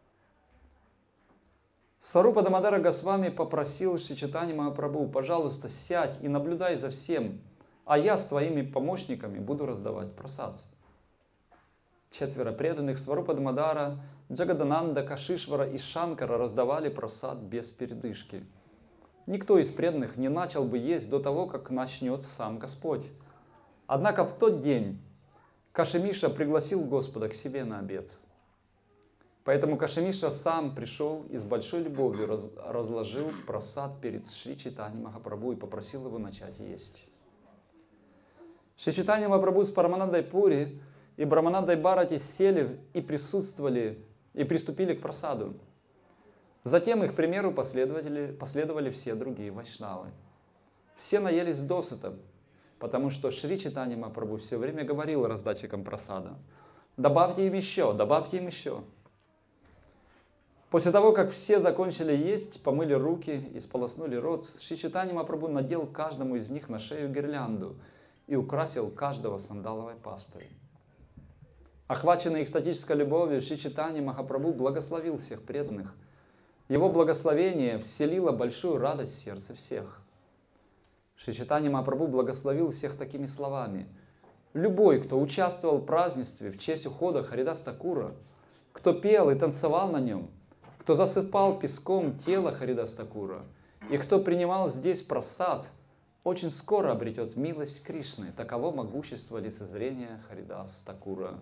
Сварупа Дамодара Госвами попросил Шри Чайтанья Махапрабху: «Пожалуйста, сядь и наблюдай за всем, а я с твоими помощниками буду раздавать прасад». Четверо преданных Сварупа Дамодара, Джагадананда, Кашишвара и Шанкара раздавали прасад без передышки. Никто из преданных не начал бы есть до того, как начнет сам Господь. Однако в тот день Кашемиша пригласил Господа к себе на обед. Поэтому Кашемишра сам пришел и с большой любовью раз, разложил прасад перед Шри Чайтаньей Махапрабху и попросил его начать есть. Шри Чайтанья Махапрабху с Параманандой Пури и Браманандой Бхарати сели и присутствовали, и приступили к прасаду. Затем их примеру последовали, последовали все другие вайшнавы. Все наелись досыта, потому что Шри Чайтанья Махапрабху все время говорил раздатчикам прасада: добавьте им еще, добавьте им еще. После того, как все закончили есть, помыли руки и сполоснули рот, Шри Чайтанья Махапрабху надел каждому из них на шею гирлянду и украсил каждого сандаловой пастой. Охваченный экстатической любовью, Шри Чайтанья Махапрабху благословил всех преданных. Его благословение вселило большую радость в сердце всех. Шри Чайтанья Махапрабху благословил всех такими словами: любой, кто участвовал в празднестве в честь ухода Харидас Такура, кто пел и танцевал на нем, кто засыпал песком тело Харидас Такура и кто принимал здесь прасад, очень скоро обретет милость Кришны. Таково могущество лицезрения Харидас Такура.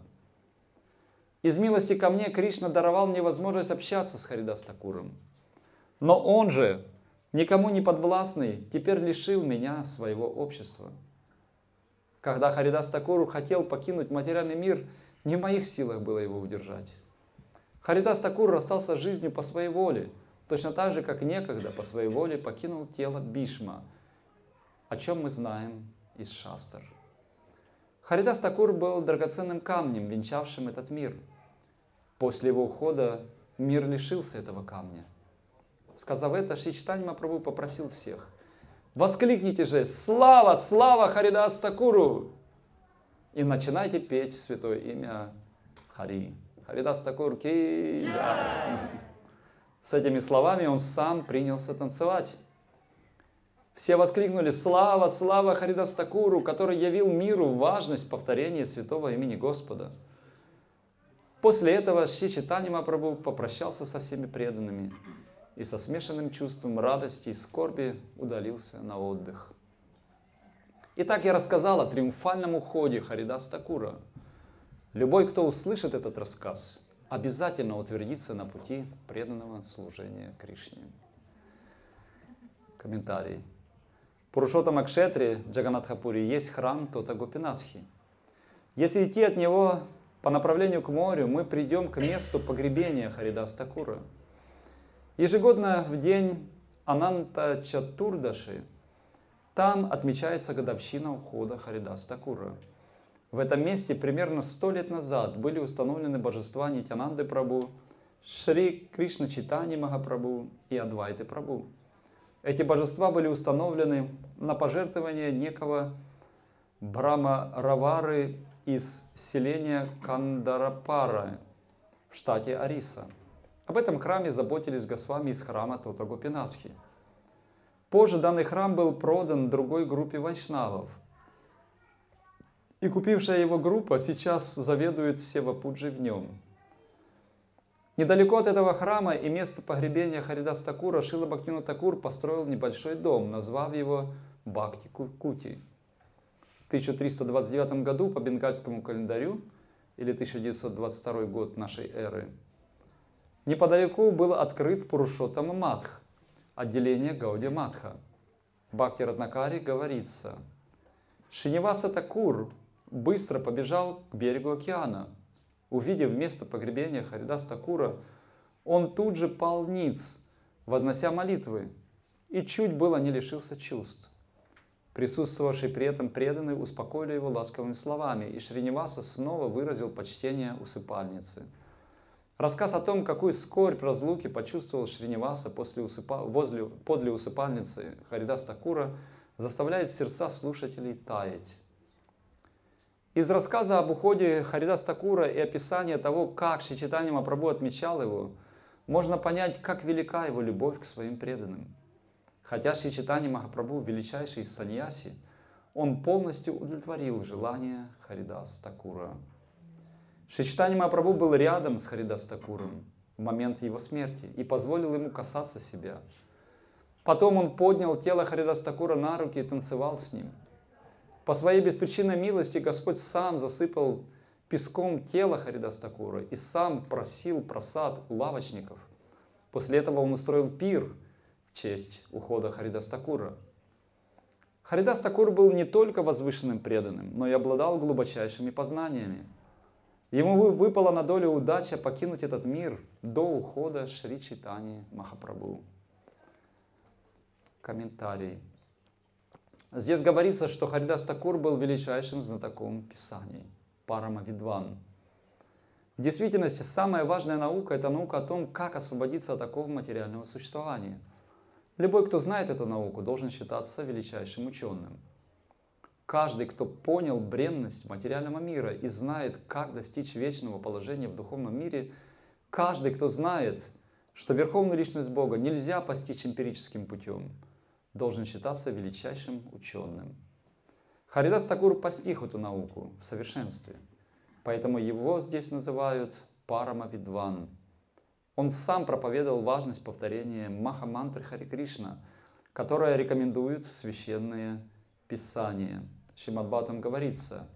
Из милости ко мне Кришна даровал мне возможность общаться с Харидас Такуром. Но он же, никому не подвластный, теперь лишил меня своего общества. Когда Харидас Такур хотел покинуть материальный мир, не в моих силах было его удержать. Харидас Такур расстался с жизнью по своей воле, точно так же, как некогда по своей воле покинул тело Бишма, о чем мы знаем из Шастр. Харидас Такур был драгоценным камнем, венчавшим этот мир. После его ухода мир лишился этого камня. Сказав это, Шри Чайтанья Махапрабху попросил всех: воскликните же «Слава! Слава Харидас Такуру!» и начинайте петь святое имя Хари. Харидас Такур ки джай. С этими словами он сам принялся танцевать. Все воскликнули «Слава! Слава Харидас Такуру, который явил миру важность повторения святого имени Господа!» После этого Шри Чайтанья Махапрабху попрощался со всеми преданными и со смешанным чувством радости и скорби удалился на отдых. Итак, я рассказал о триумфальном уходе Харидас Такура. Любой, кто услышит этот рассказ, обязательно утвердится на пути преданного служения Кришне. Комментарий. В Пурушоттама Кшетре Джаганатхапури есть храм Тота Гопинатхи. Если идти от него по направлению к морю, мы придем к месту погребения Харидас Такура. Ежегодно в день Ананта Чатурдаши там отмечается годовщина ухода Харидас Такура. В этом месте примерно сто лет назад были установлены божества Нитьянанды Прабху, Шри Кришна Чайтанья Махапрабху и Адвайты Прабху. Эти божества были установлены на пожертвование некого Брахма Равары из селения Кандарапара в штате Ориса. Об этом храме заботились Госвами из храма Тота Гопинатхи. Позже данный храм был продан другой группе вайшнавов. И купившая его группа сейчас заведует Севапуджей в нем. Недалеко от этого храма и места погребения Харидас Такура Шрила Бхактивинода Такур построил небольшой дом, назвав его Бхакти Кути. В тысяча триста двадцать девятом году по бенгальскому календарю, или тысяча девятьсот двадцать второй год нашей эры, неподалеку был открыт Пурушоттама Матх, отделение Гаудия Матха. В Бхакти Ратнакаре говорится: Шриниваса Такур быстро побежал к берегу океана. Увидев место погребения Харидас Такура, он тут же пал ниц, вознося молитвы, и чуть было не лишился чувств. Присутствовавшие при этом преданные успокоили его ласковыми словами, и Шриниваса снова выразил почтение усыпальницы. Рассказ о том, какую скорбь разлуки почувствовал Шриниваса после усыпа... возле... подле усыпальницы Харидас Такура, заставляет сердца слушателей таять. Из рассказа об уходе Харидас Такура и описания того, как Шри Чайтанья Махапрабху отмечал его, можно понять, как велика его любовь к своим преданным. Хотя Шри Чайтанья Махапрабху величайший из саньяси, он полностью удовлетворил желание Харидас Такура. Шри Чайтанья Махапрабху был рядом с Харидас Такуром в момент его смерти и позволил ему касаться себя. Потом он поднял тело Харидас Такура на руки и танцевал с ним. По своей беспричинной милости Господь сам засыпал песком тело Харидас Такура и сам просил просад у лавочников. После этого он устроил пир в честь ухода Харидас Такура. Харидас Такур был не только возвышенным преданным, но и обладал глубочайшими познаниями. Ему выпала на долю удача покинуть этот мир до ухода Шри Чайтаньи Махапрабху. Комментарий. Здесь говорится, что Харидас Такур был величайшим знатоком Писаний, Парама Видван. В действительности, самая важная наука – это наука о том, как освободиться от такого материального существования. Любой, кто знает эту науку, должен считаться величайшим ученым. Каждый, кто понял бренность материального мира и знает, как достичь вечного положения в духовном мире, каждый, кто знает, что Верховную Личность Бога нельзя постичь эмпирическим путем, должен считаться величайшим ученым. Харидас Такур постиг эту науку в совершенстве, поэтому его здесь называют Парама Видван. Он сам проповедовал важность повторения Махамантры Хари Кришна, которая рекомендуют священные Писания. В Шримад-Бхагаватам говорится: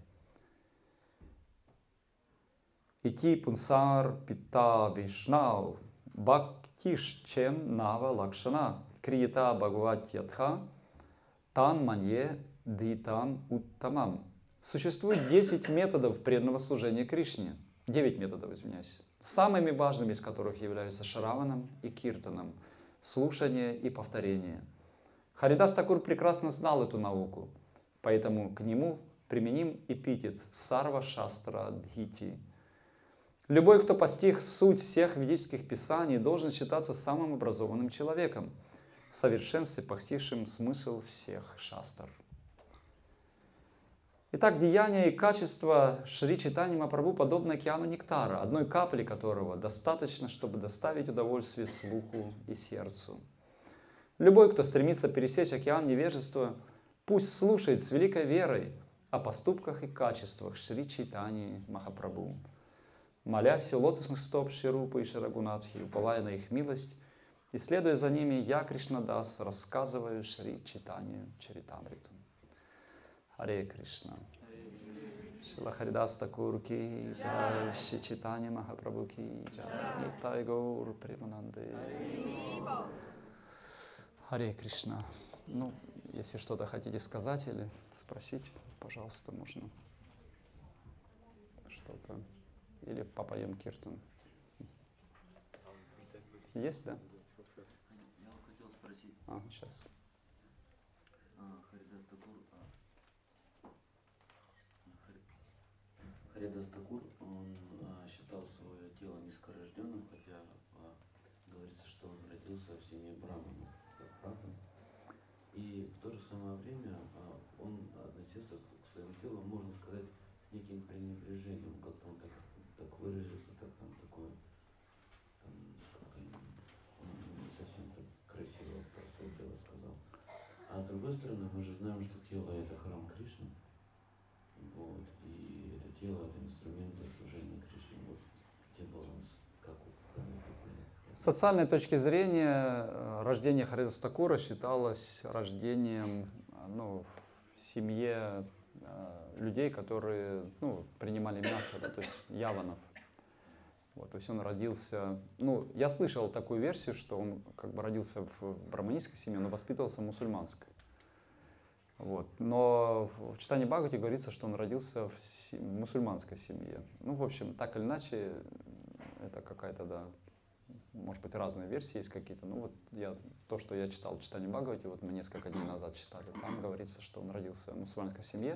«Ити пунсар пита вишнау бхактишчен нава лакшана крията бхагаватьятха тан манье дитам уттамам». Существует десять методов преданного служения Кришне. Девять методов, извиняюсь. Самыми важными из которых являются шраваном и киртаном, слушание и повторение. Харидас Такур прекрасно знал эту науку, поэтому к нему применим эпитет Сарва Шастра Дхити. Любой, кто постиг суть всех ведических писаний, должен считаться самым образованным человеком, в совершенстве постигшим смысл всех шастр. Итак, деяния и качества Шри Чайтаньи Махапрабху подобны океану нектара, одной капли которого достаточно, чтобы доставить удовольствие слуху и сердцу. Любой, кто стремится пересечь океан невежества, пусть слушает с великой верой о поступках и качествах Шри Чайтаньи Махапрабху, молясь у лотосных стоп Шри Рупы и Шри Рагунатхи, уповая на их милость, и следуя за ними, я, Кришнадас, рассказываю Шри Чайтанью Чаритамриту. Харе Кришна. Шрила Харидас Такур ки джай, Шри Чайтанья Махапрабху ки джай, Нитай Гаур Премананде. Харе Кришна. Ну, если что-то хотите сказать или спросить, пожалуйста, можно что-то. Или попоем киртан. Есть, да? Я хотел спросить. А, сейчас. Харидас Такур, Харидас Такур, он а, считал свое тело низкорожденным, хотя а, говорится, что он родился в семье браманов. И в то же самое время а, он относился к своему телу, можно сказать, с неким пренебрежением, как-то он так, так выразился, так там такое, там, как он не совсем так красиво про свое тело сказал. А с другой стороны, мы же знаем, что тело — это храм Кришны, вот, и это тело — это инструмент для служения Кришне. Вот где баланс, как в храме Кришны? С социальной точки зрения, рождение Харидаса Такура считалось рождением, ну, в семье э, людей, которые, ну, принимали мясо, да, то есть яванов. Вот, то есть он родился, ну, я слышал такую версию, что он как бы родился в браманистской семье, но воспитывался в мусульманской. Вот. Но в Чайтанья Бхагавате говорится, что он родился в, се... в мусульманской семье. Ну, в общем, так или иначе, это какая-то, да, может быть, разные версии есть какие-то. Ну, вот я, то, что я читал в Чайтанья Бхагавате, вот мы несколько дней назад читали, там говорится, что он родился в мусульманской семье.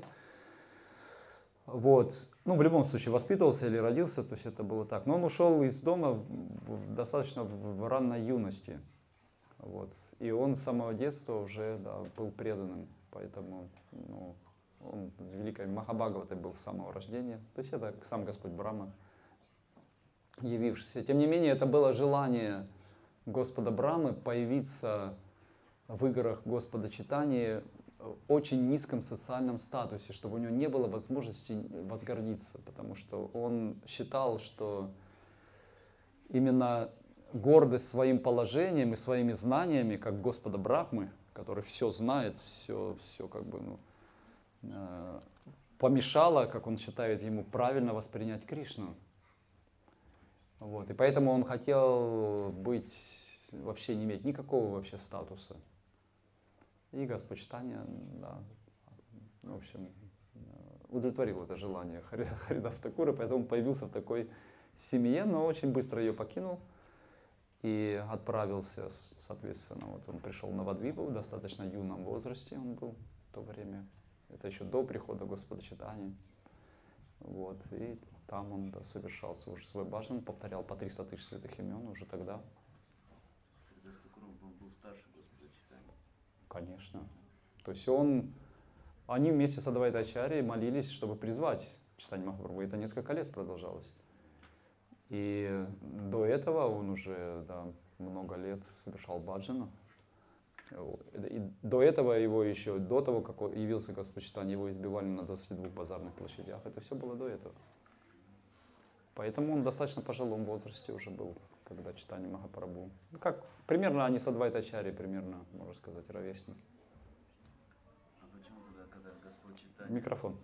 Вот. Ну, в любом случае, воспитывался или родился, то есть это было так. Но он ушел из дома в, в, достаточно в, в ранней юности. Вот. И он с самого детства уже, да, был преданным. Поэтому, ну, он в великой Махабхагавате был с самого рождения. То есть это сам Господь Брахма, явившийся. Тем не менее, это было желание Господа Брамы появиться в играх Господа Чайтаньи в очень низком социальном статусе, чтобы у него не было возможности возгордиться, потому что он считал, что именно гордость своим положением и своими знаниями, как Господа Брахмы, который все знает, все, все как бы, ну, э, помешало, как он считает, ему правильно воспринять Кришну. Вот. И поэтому он хотел быть, вообще не иметь никакого вообще статуса. И Господь Чайтанья, да, в общем, удовлетворил это желание Харидаса Такура, поэтому он появился в такой семье, но очень быстро ее покинул и отправился, соответственно, вот он пришел на Навадвипу в достаточно юном возрасте, он был в то время, это еще до прихода Господа Чайтаньи, вот, и там он, да, совершал свой, свой баджан, повторял по триста тысяч святых имен уже тогда. Харидас Такур был старше Господа Чайтаньи. Конечно. То есть он, они вместе с Адвайта Ачарьей молились, чтобы призвать Чайтанью Махапрабху. Это несколько лет продолжалось. И до этого он уже, да, много лет совершал баджану. И до этого его еще, до того, как явился Господь Чайтанья, его избивали на двадцати двух базарных площадях. Это все было до этого. Поэтому он в достаточно пожилом возрасте уже был, когда Чайтанья Махапрабху. Ну, как, примерно они с Адвайта Ачарьей, примерно, можно сказать, ровесники. А почему тогда, когда Господь Чайтанья... Микрофон.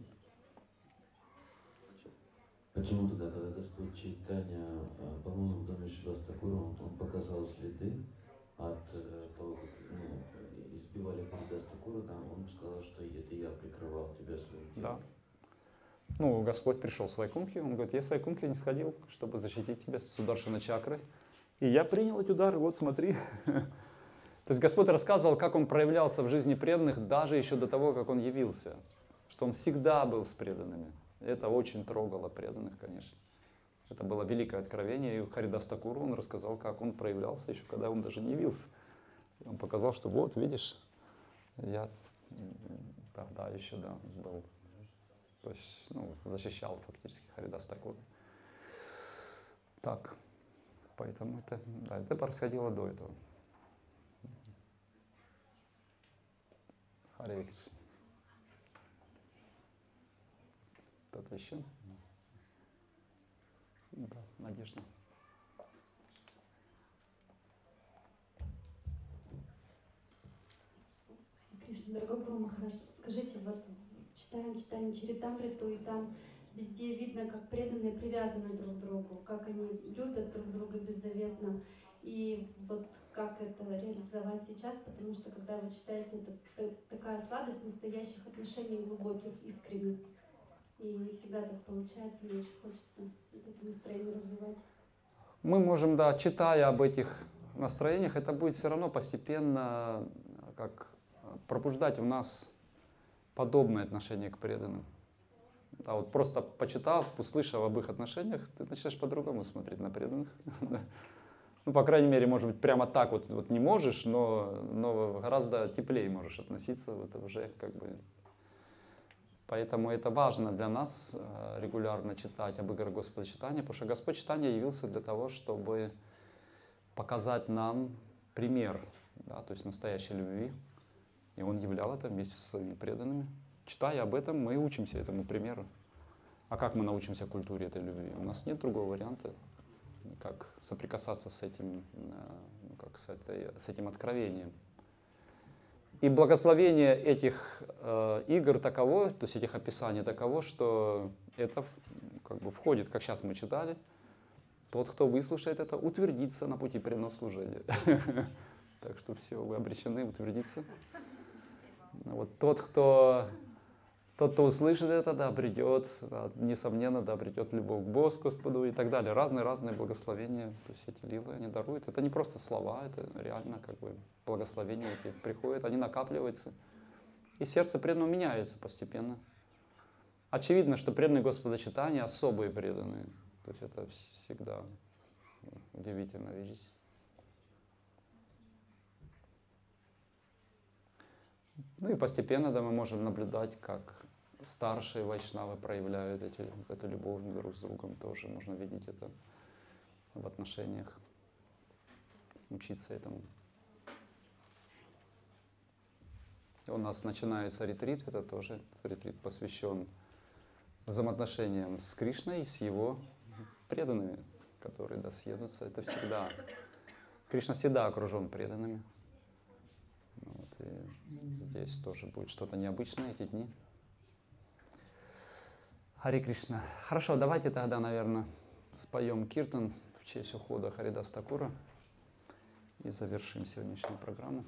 Почему тогда, когда Господь Чайтанья помолвил в доме Шридаса Такура, он, он показал следы от э, того, как ну, избивали Харидаса Такура, да, он сказал, что это я прикрывал тебя своим телом. Да. Ну, Господь пришел с Вайкунхи, он говорит, я с Вайкунхи не сходил, чтобы защитить тебя с Сударшана чакрой. И я принял эти удары, вот смотри. То есть Господь рассказывал, как он проявлялся в жизни преданных даже еще до того, как он явился. Что он всегда был с преданными. Это очень трогало преданных, конечно. Это было великое откровение. И Харидас Такуру он рассказал, как он проявлялся еще, когда он даже не явился. И он показал, что вот, видишь, я тогда еще, да, был. То есть, ну, защищал фактически Харидас Такур. Так, поэтому это, да, это происходило до этого. Харе Кришна. Кто-то еще? Да, Надежда. Кришна, дорогой Гуру Махарадж, скажите, вот читаем, читаем Чаритамриту, и там везде видно, как преданные привязаны друг к другу, как они любят друг друга беззаветно. И вот как это реализовать сейчас, потому что когда вы читаете, это такая сладость настоящих отношений, глубоких, искренних. И не всегда так получается, мне очень хочется это настроение развивать. Мы можем, да, читая об этих настроениях, это будет все равно постепенно как пробуждать в нас подобное отношение к преданным. А вот просто почитав, услышав об их отношениях, ты начинаешь по-другому смотреть на преданных. Ну, по крайней мере, может быть, прямо так вот, вот не можешь, но, но гораздо теплее можешь относиться. Это уже как бы... Поэтому это важно для нас регулярно читать об играх Господа Чайтаньи, потому что Господь Чайтанья явился для того, чтобы показать нам пример, да, то есть настоящей любви. И Он являл это вместе со своими преданными. Читая об этом, мы учимся этому примеру. А как мы научимся культуре этой любви? У нас нет другого варианта, как соприкасаться с этим, ну, как с, этой, с этим откровением. И благословение этих э, игр таково, то есть этих описаний таково, что это как бы входит, как сейчас мы читали, тот, кто выслушает это, утвердится на пути преданного служения. Так что все, вы обречены утвердиться. Вот тот, кто, тот, кто услышит это, да, обретет, да, несомненно, да, обретет любовь к Богу, Господу и так далее. Разные-разные благословения, то есть эти лилы, они даруют. Это не просто слова, это реально как бы благословения эти приходят, они накапливаются. И сердце преданного меняется постепенно. Очевидно, что преданные Господа Чайтаньи особые преданные. То есть это всегда удивительно видеть. Ну и постепенно, да, мы можем наблюдать, как старшие вайшнавы проявляют эти, эту любовь друг с другом. Тоже можно видеть это в отношениях, учиться этому. У нас начинается ретрит, это тоже ретрит посвящен взаимоотношениям с Кришной и с его преданными, которые, да, съедутся. Это всегда. Кришна всегда окружен преданными. Вот, и здесь тоже будет что-то необычное эти дни. Харе Кришна. Хорошо, давайте тогда, наверное, споем киртан в честь ухода Харидас Такура и завершим сегодняшнюю программу.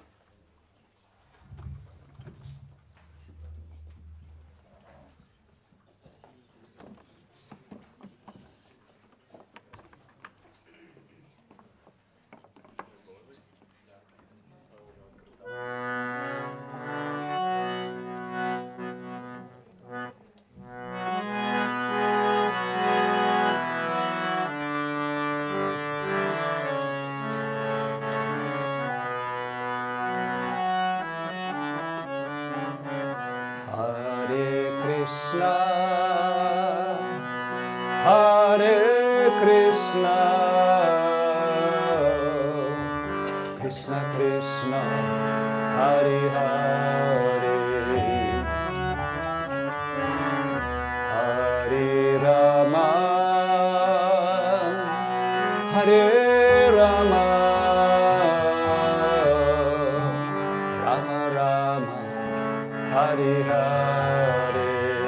Krishna Krishna, Hare Hare, Hare Rama, Hare Rama, Rama Rama, Hare Hare.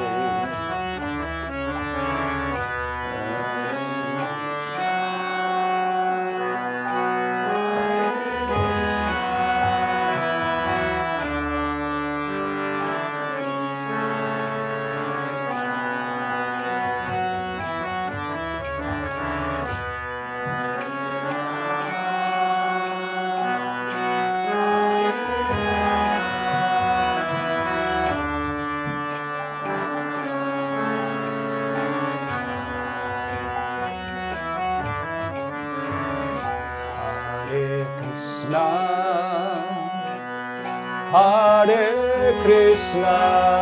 Hare Krishna,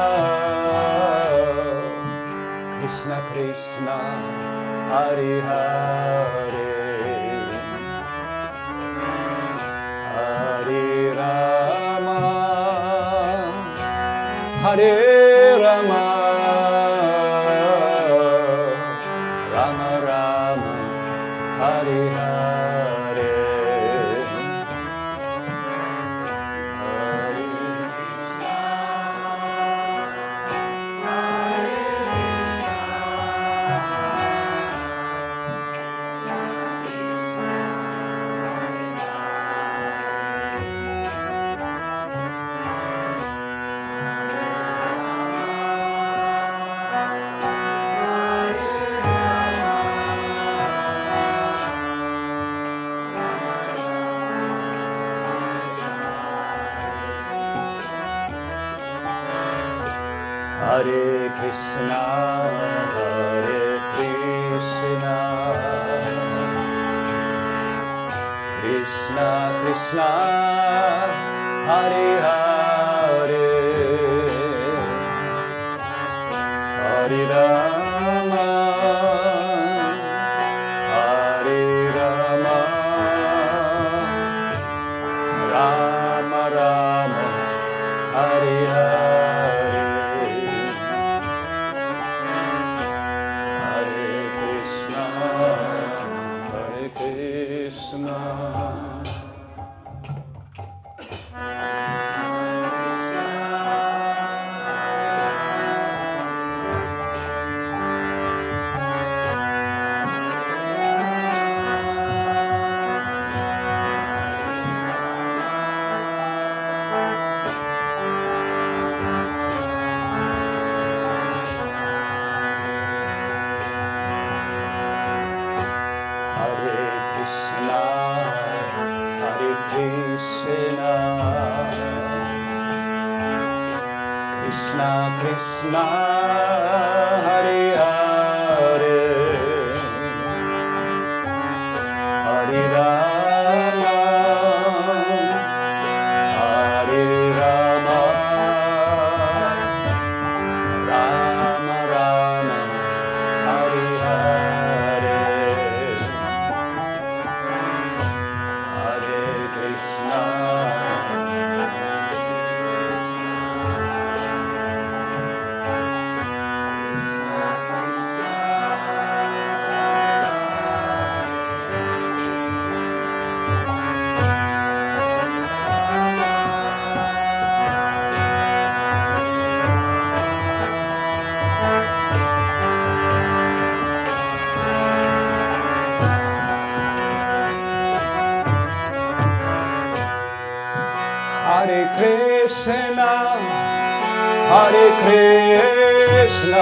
Krishna Krishna, Hare Hare, Hare Rama, Hare Rama, Rama Rama, Hare Hare. Hare Krishna, Hare Krishna, Krishna Krishna, Hare Hare, Hare Rama, Hare Rama, Rama Rama, Hare Hare. Krishna Krishna, Hare Hare, Hare Rama, Hare Rama, Rama Rama, Hare Hare, Hare Krishna. Hare Krishna, Hare Krishna,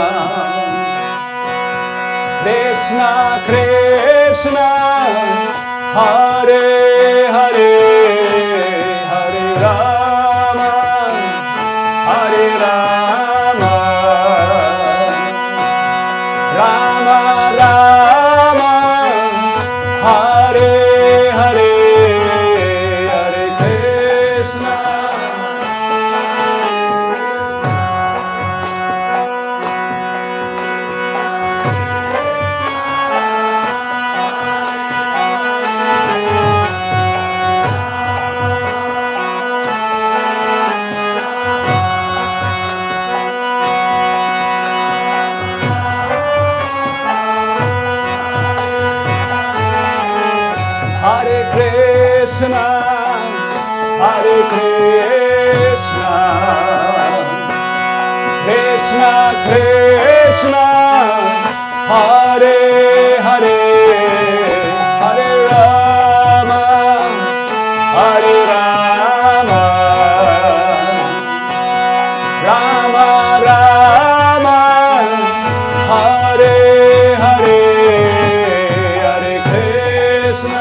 Krishna Krishna, Hare Hare, Hare Rama, Hare Rama, Rama Rama, Hare Hare, Hare Krishna. Hare Krishna, Hare Krishna, Krishna Krishna, Hare Hare, Hare Rama, Hare Rama, Rama Rama, Hare Hare, Hare Krishna.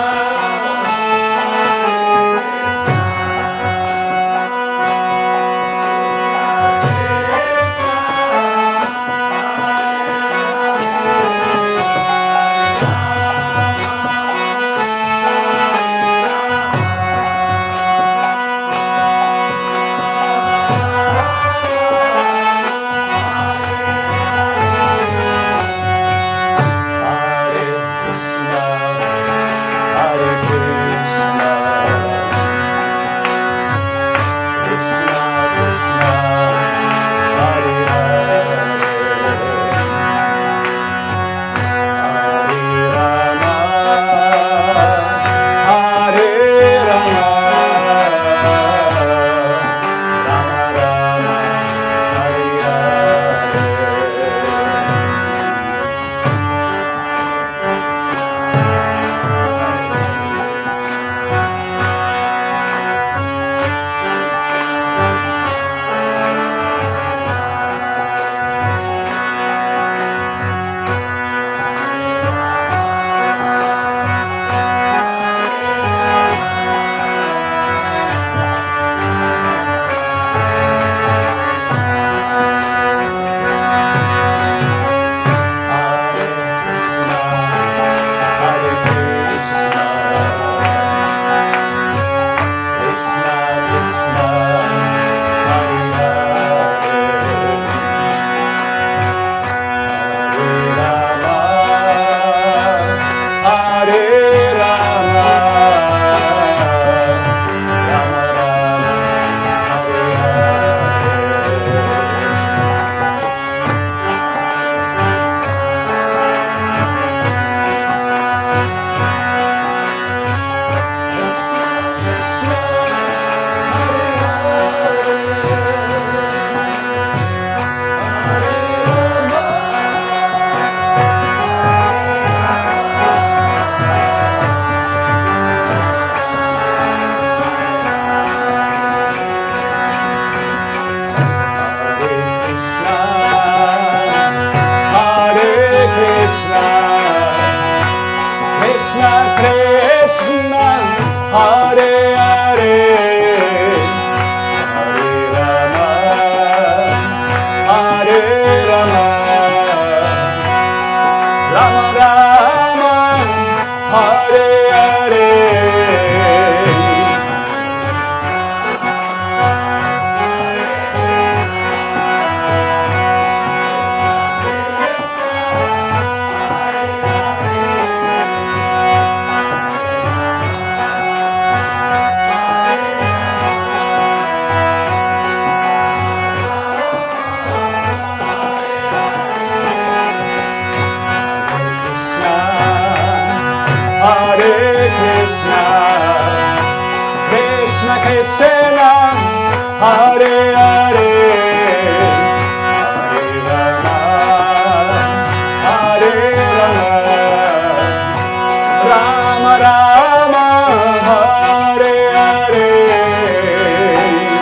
Rama Rama Hare Hare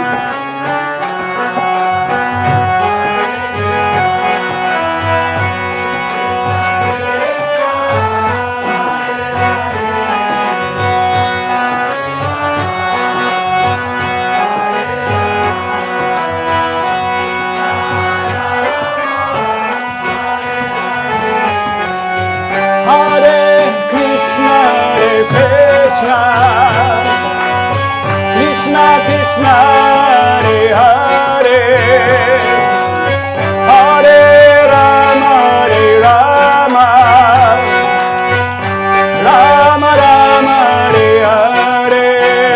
Krishna, Hare Hare, Hare Rama, Hare Rama, Rama Rama, Hare Hare.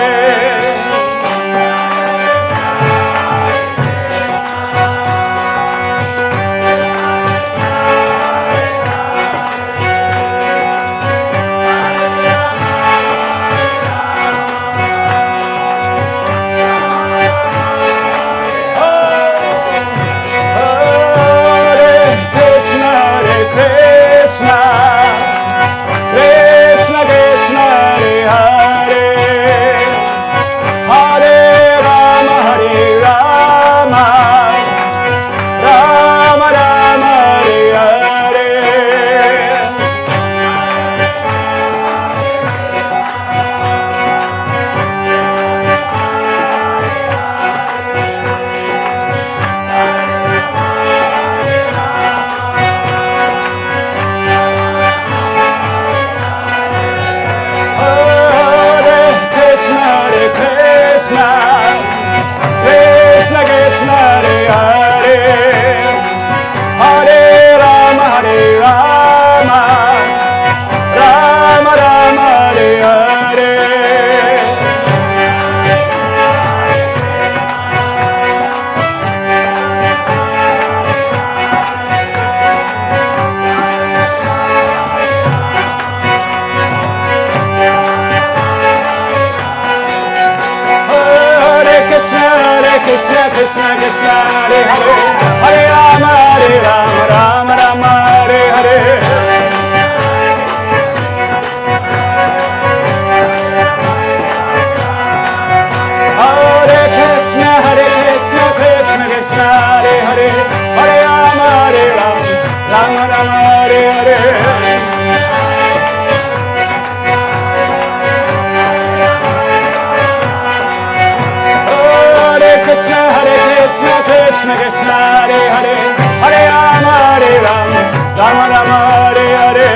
Krishna Krishna, Hare Hare, Hare Rama, Hare Rama, Rama Rama, Hare Hare. Krishna, Krishna Krishna, Hare Hare, Hare Rama, Hare Rama, Rama Rama, Hare Hare. Krishna Krishna Krishna, Hare Hare, Hare Rama, Hare Rama, Rama Rama, Hare Hare. Hare Krishna, Hare Krishna, Krishna Krishna, Hare Hare, Hare Rama, Hare Rama, Rama Rama, Hare Hare. Krishna, Hare Krishna, Krishna Krishna, Hare Hare, Hare Rama, Hare Rama, Rama Rama, Hare Hare.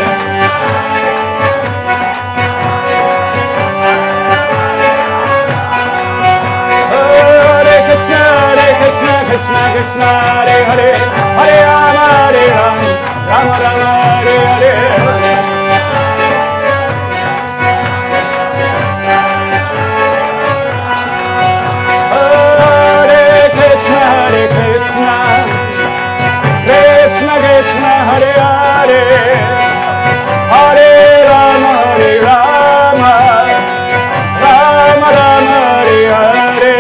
Hare Krishna, Hare Krishna, Krishna Krishna, Hare Hare, Hare Rama, Hare Rama, Rama Rama, Hare Hare. Hare Krishna, Krishna Krishna, Hare Hare, Hare Rama, Hare Rama, Rama Rama, Hare Hare.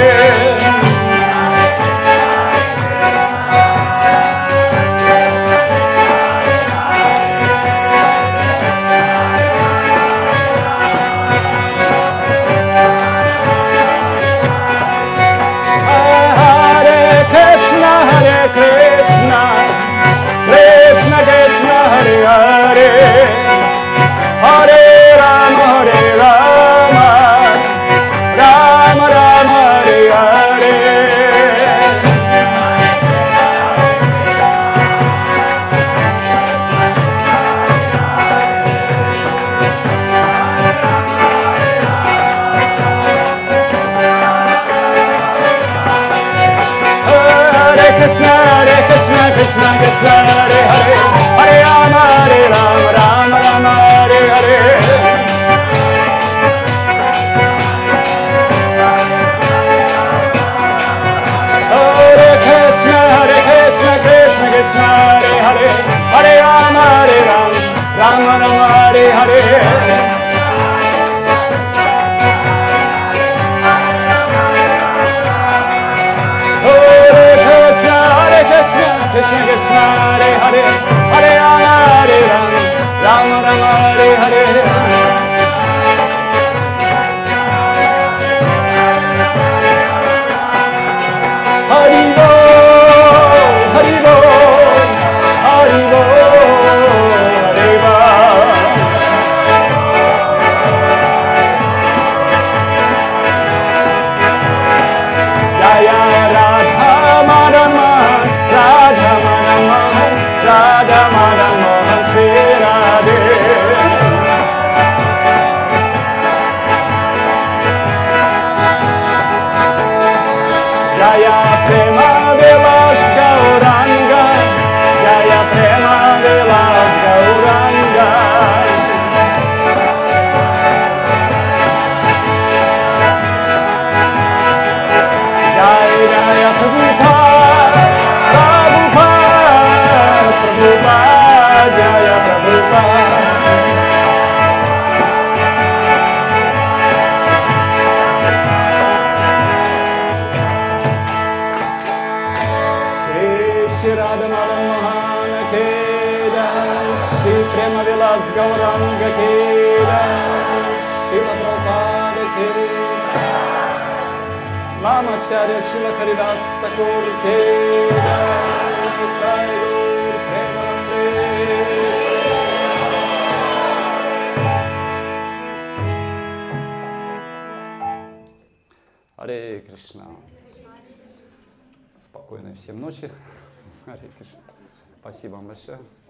Krishna, Hare Krishna, Krishna Krishna, Hare Hare, Hare Rama, Hare Rama, Rama Rama, Hare Hare. Hare Krishna, Hare Krishna, Krishna Krishna, Hare Hare, Hare Rama, Hare Rama, Rama Rama, Hare Hare. Krishna Krishna, Hare Hare, Hare Rama, Hare Rama, Rama Rama, Hare Hare. Hari Bol, Hari Bol, Hari Bol, Hare Bol. Jaya Radha Madama, Radha Madama, Radha Gauranga Kira, Srila Prabhupada Kira, Mama Acharya Srila Haridas Thakur Kira, Nitai Gaur Premanande. Харе Кришна. Спокойной всем ночи. Харе Кришна. Спасибо вам большое.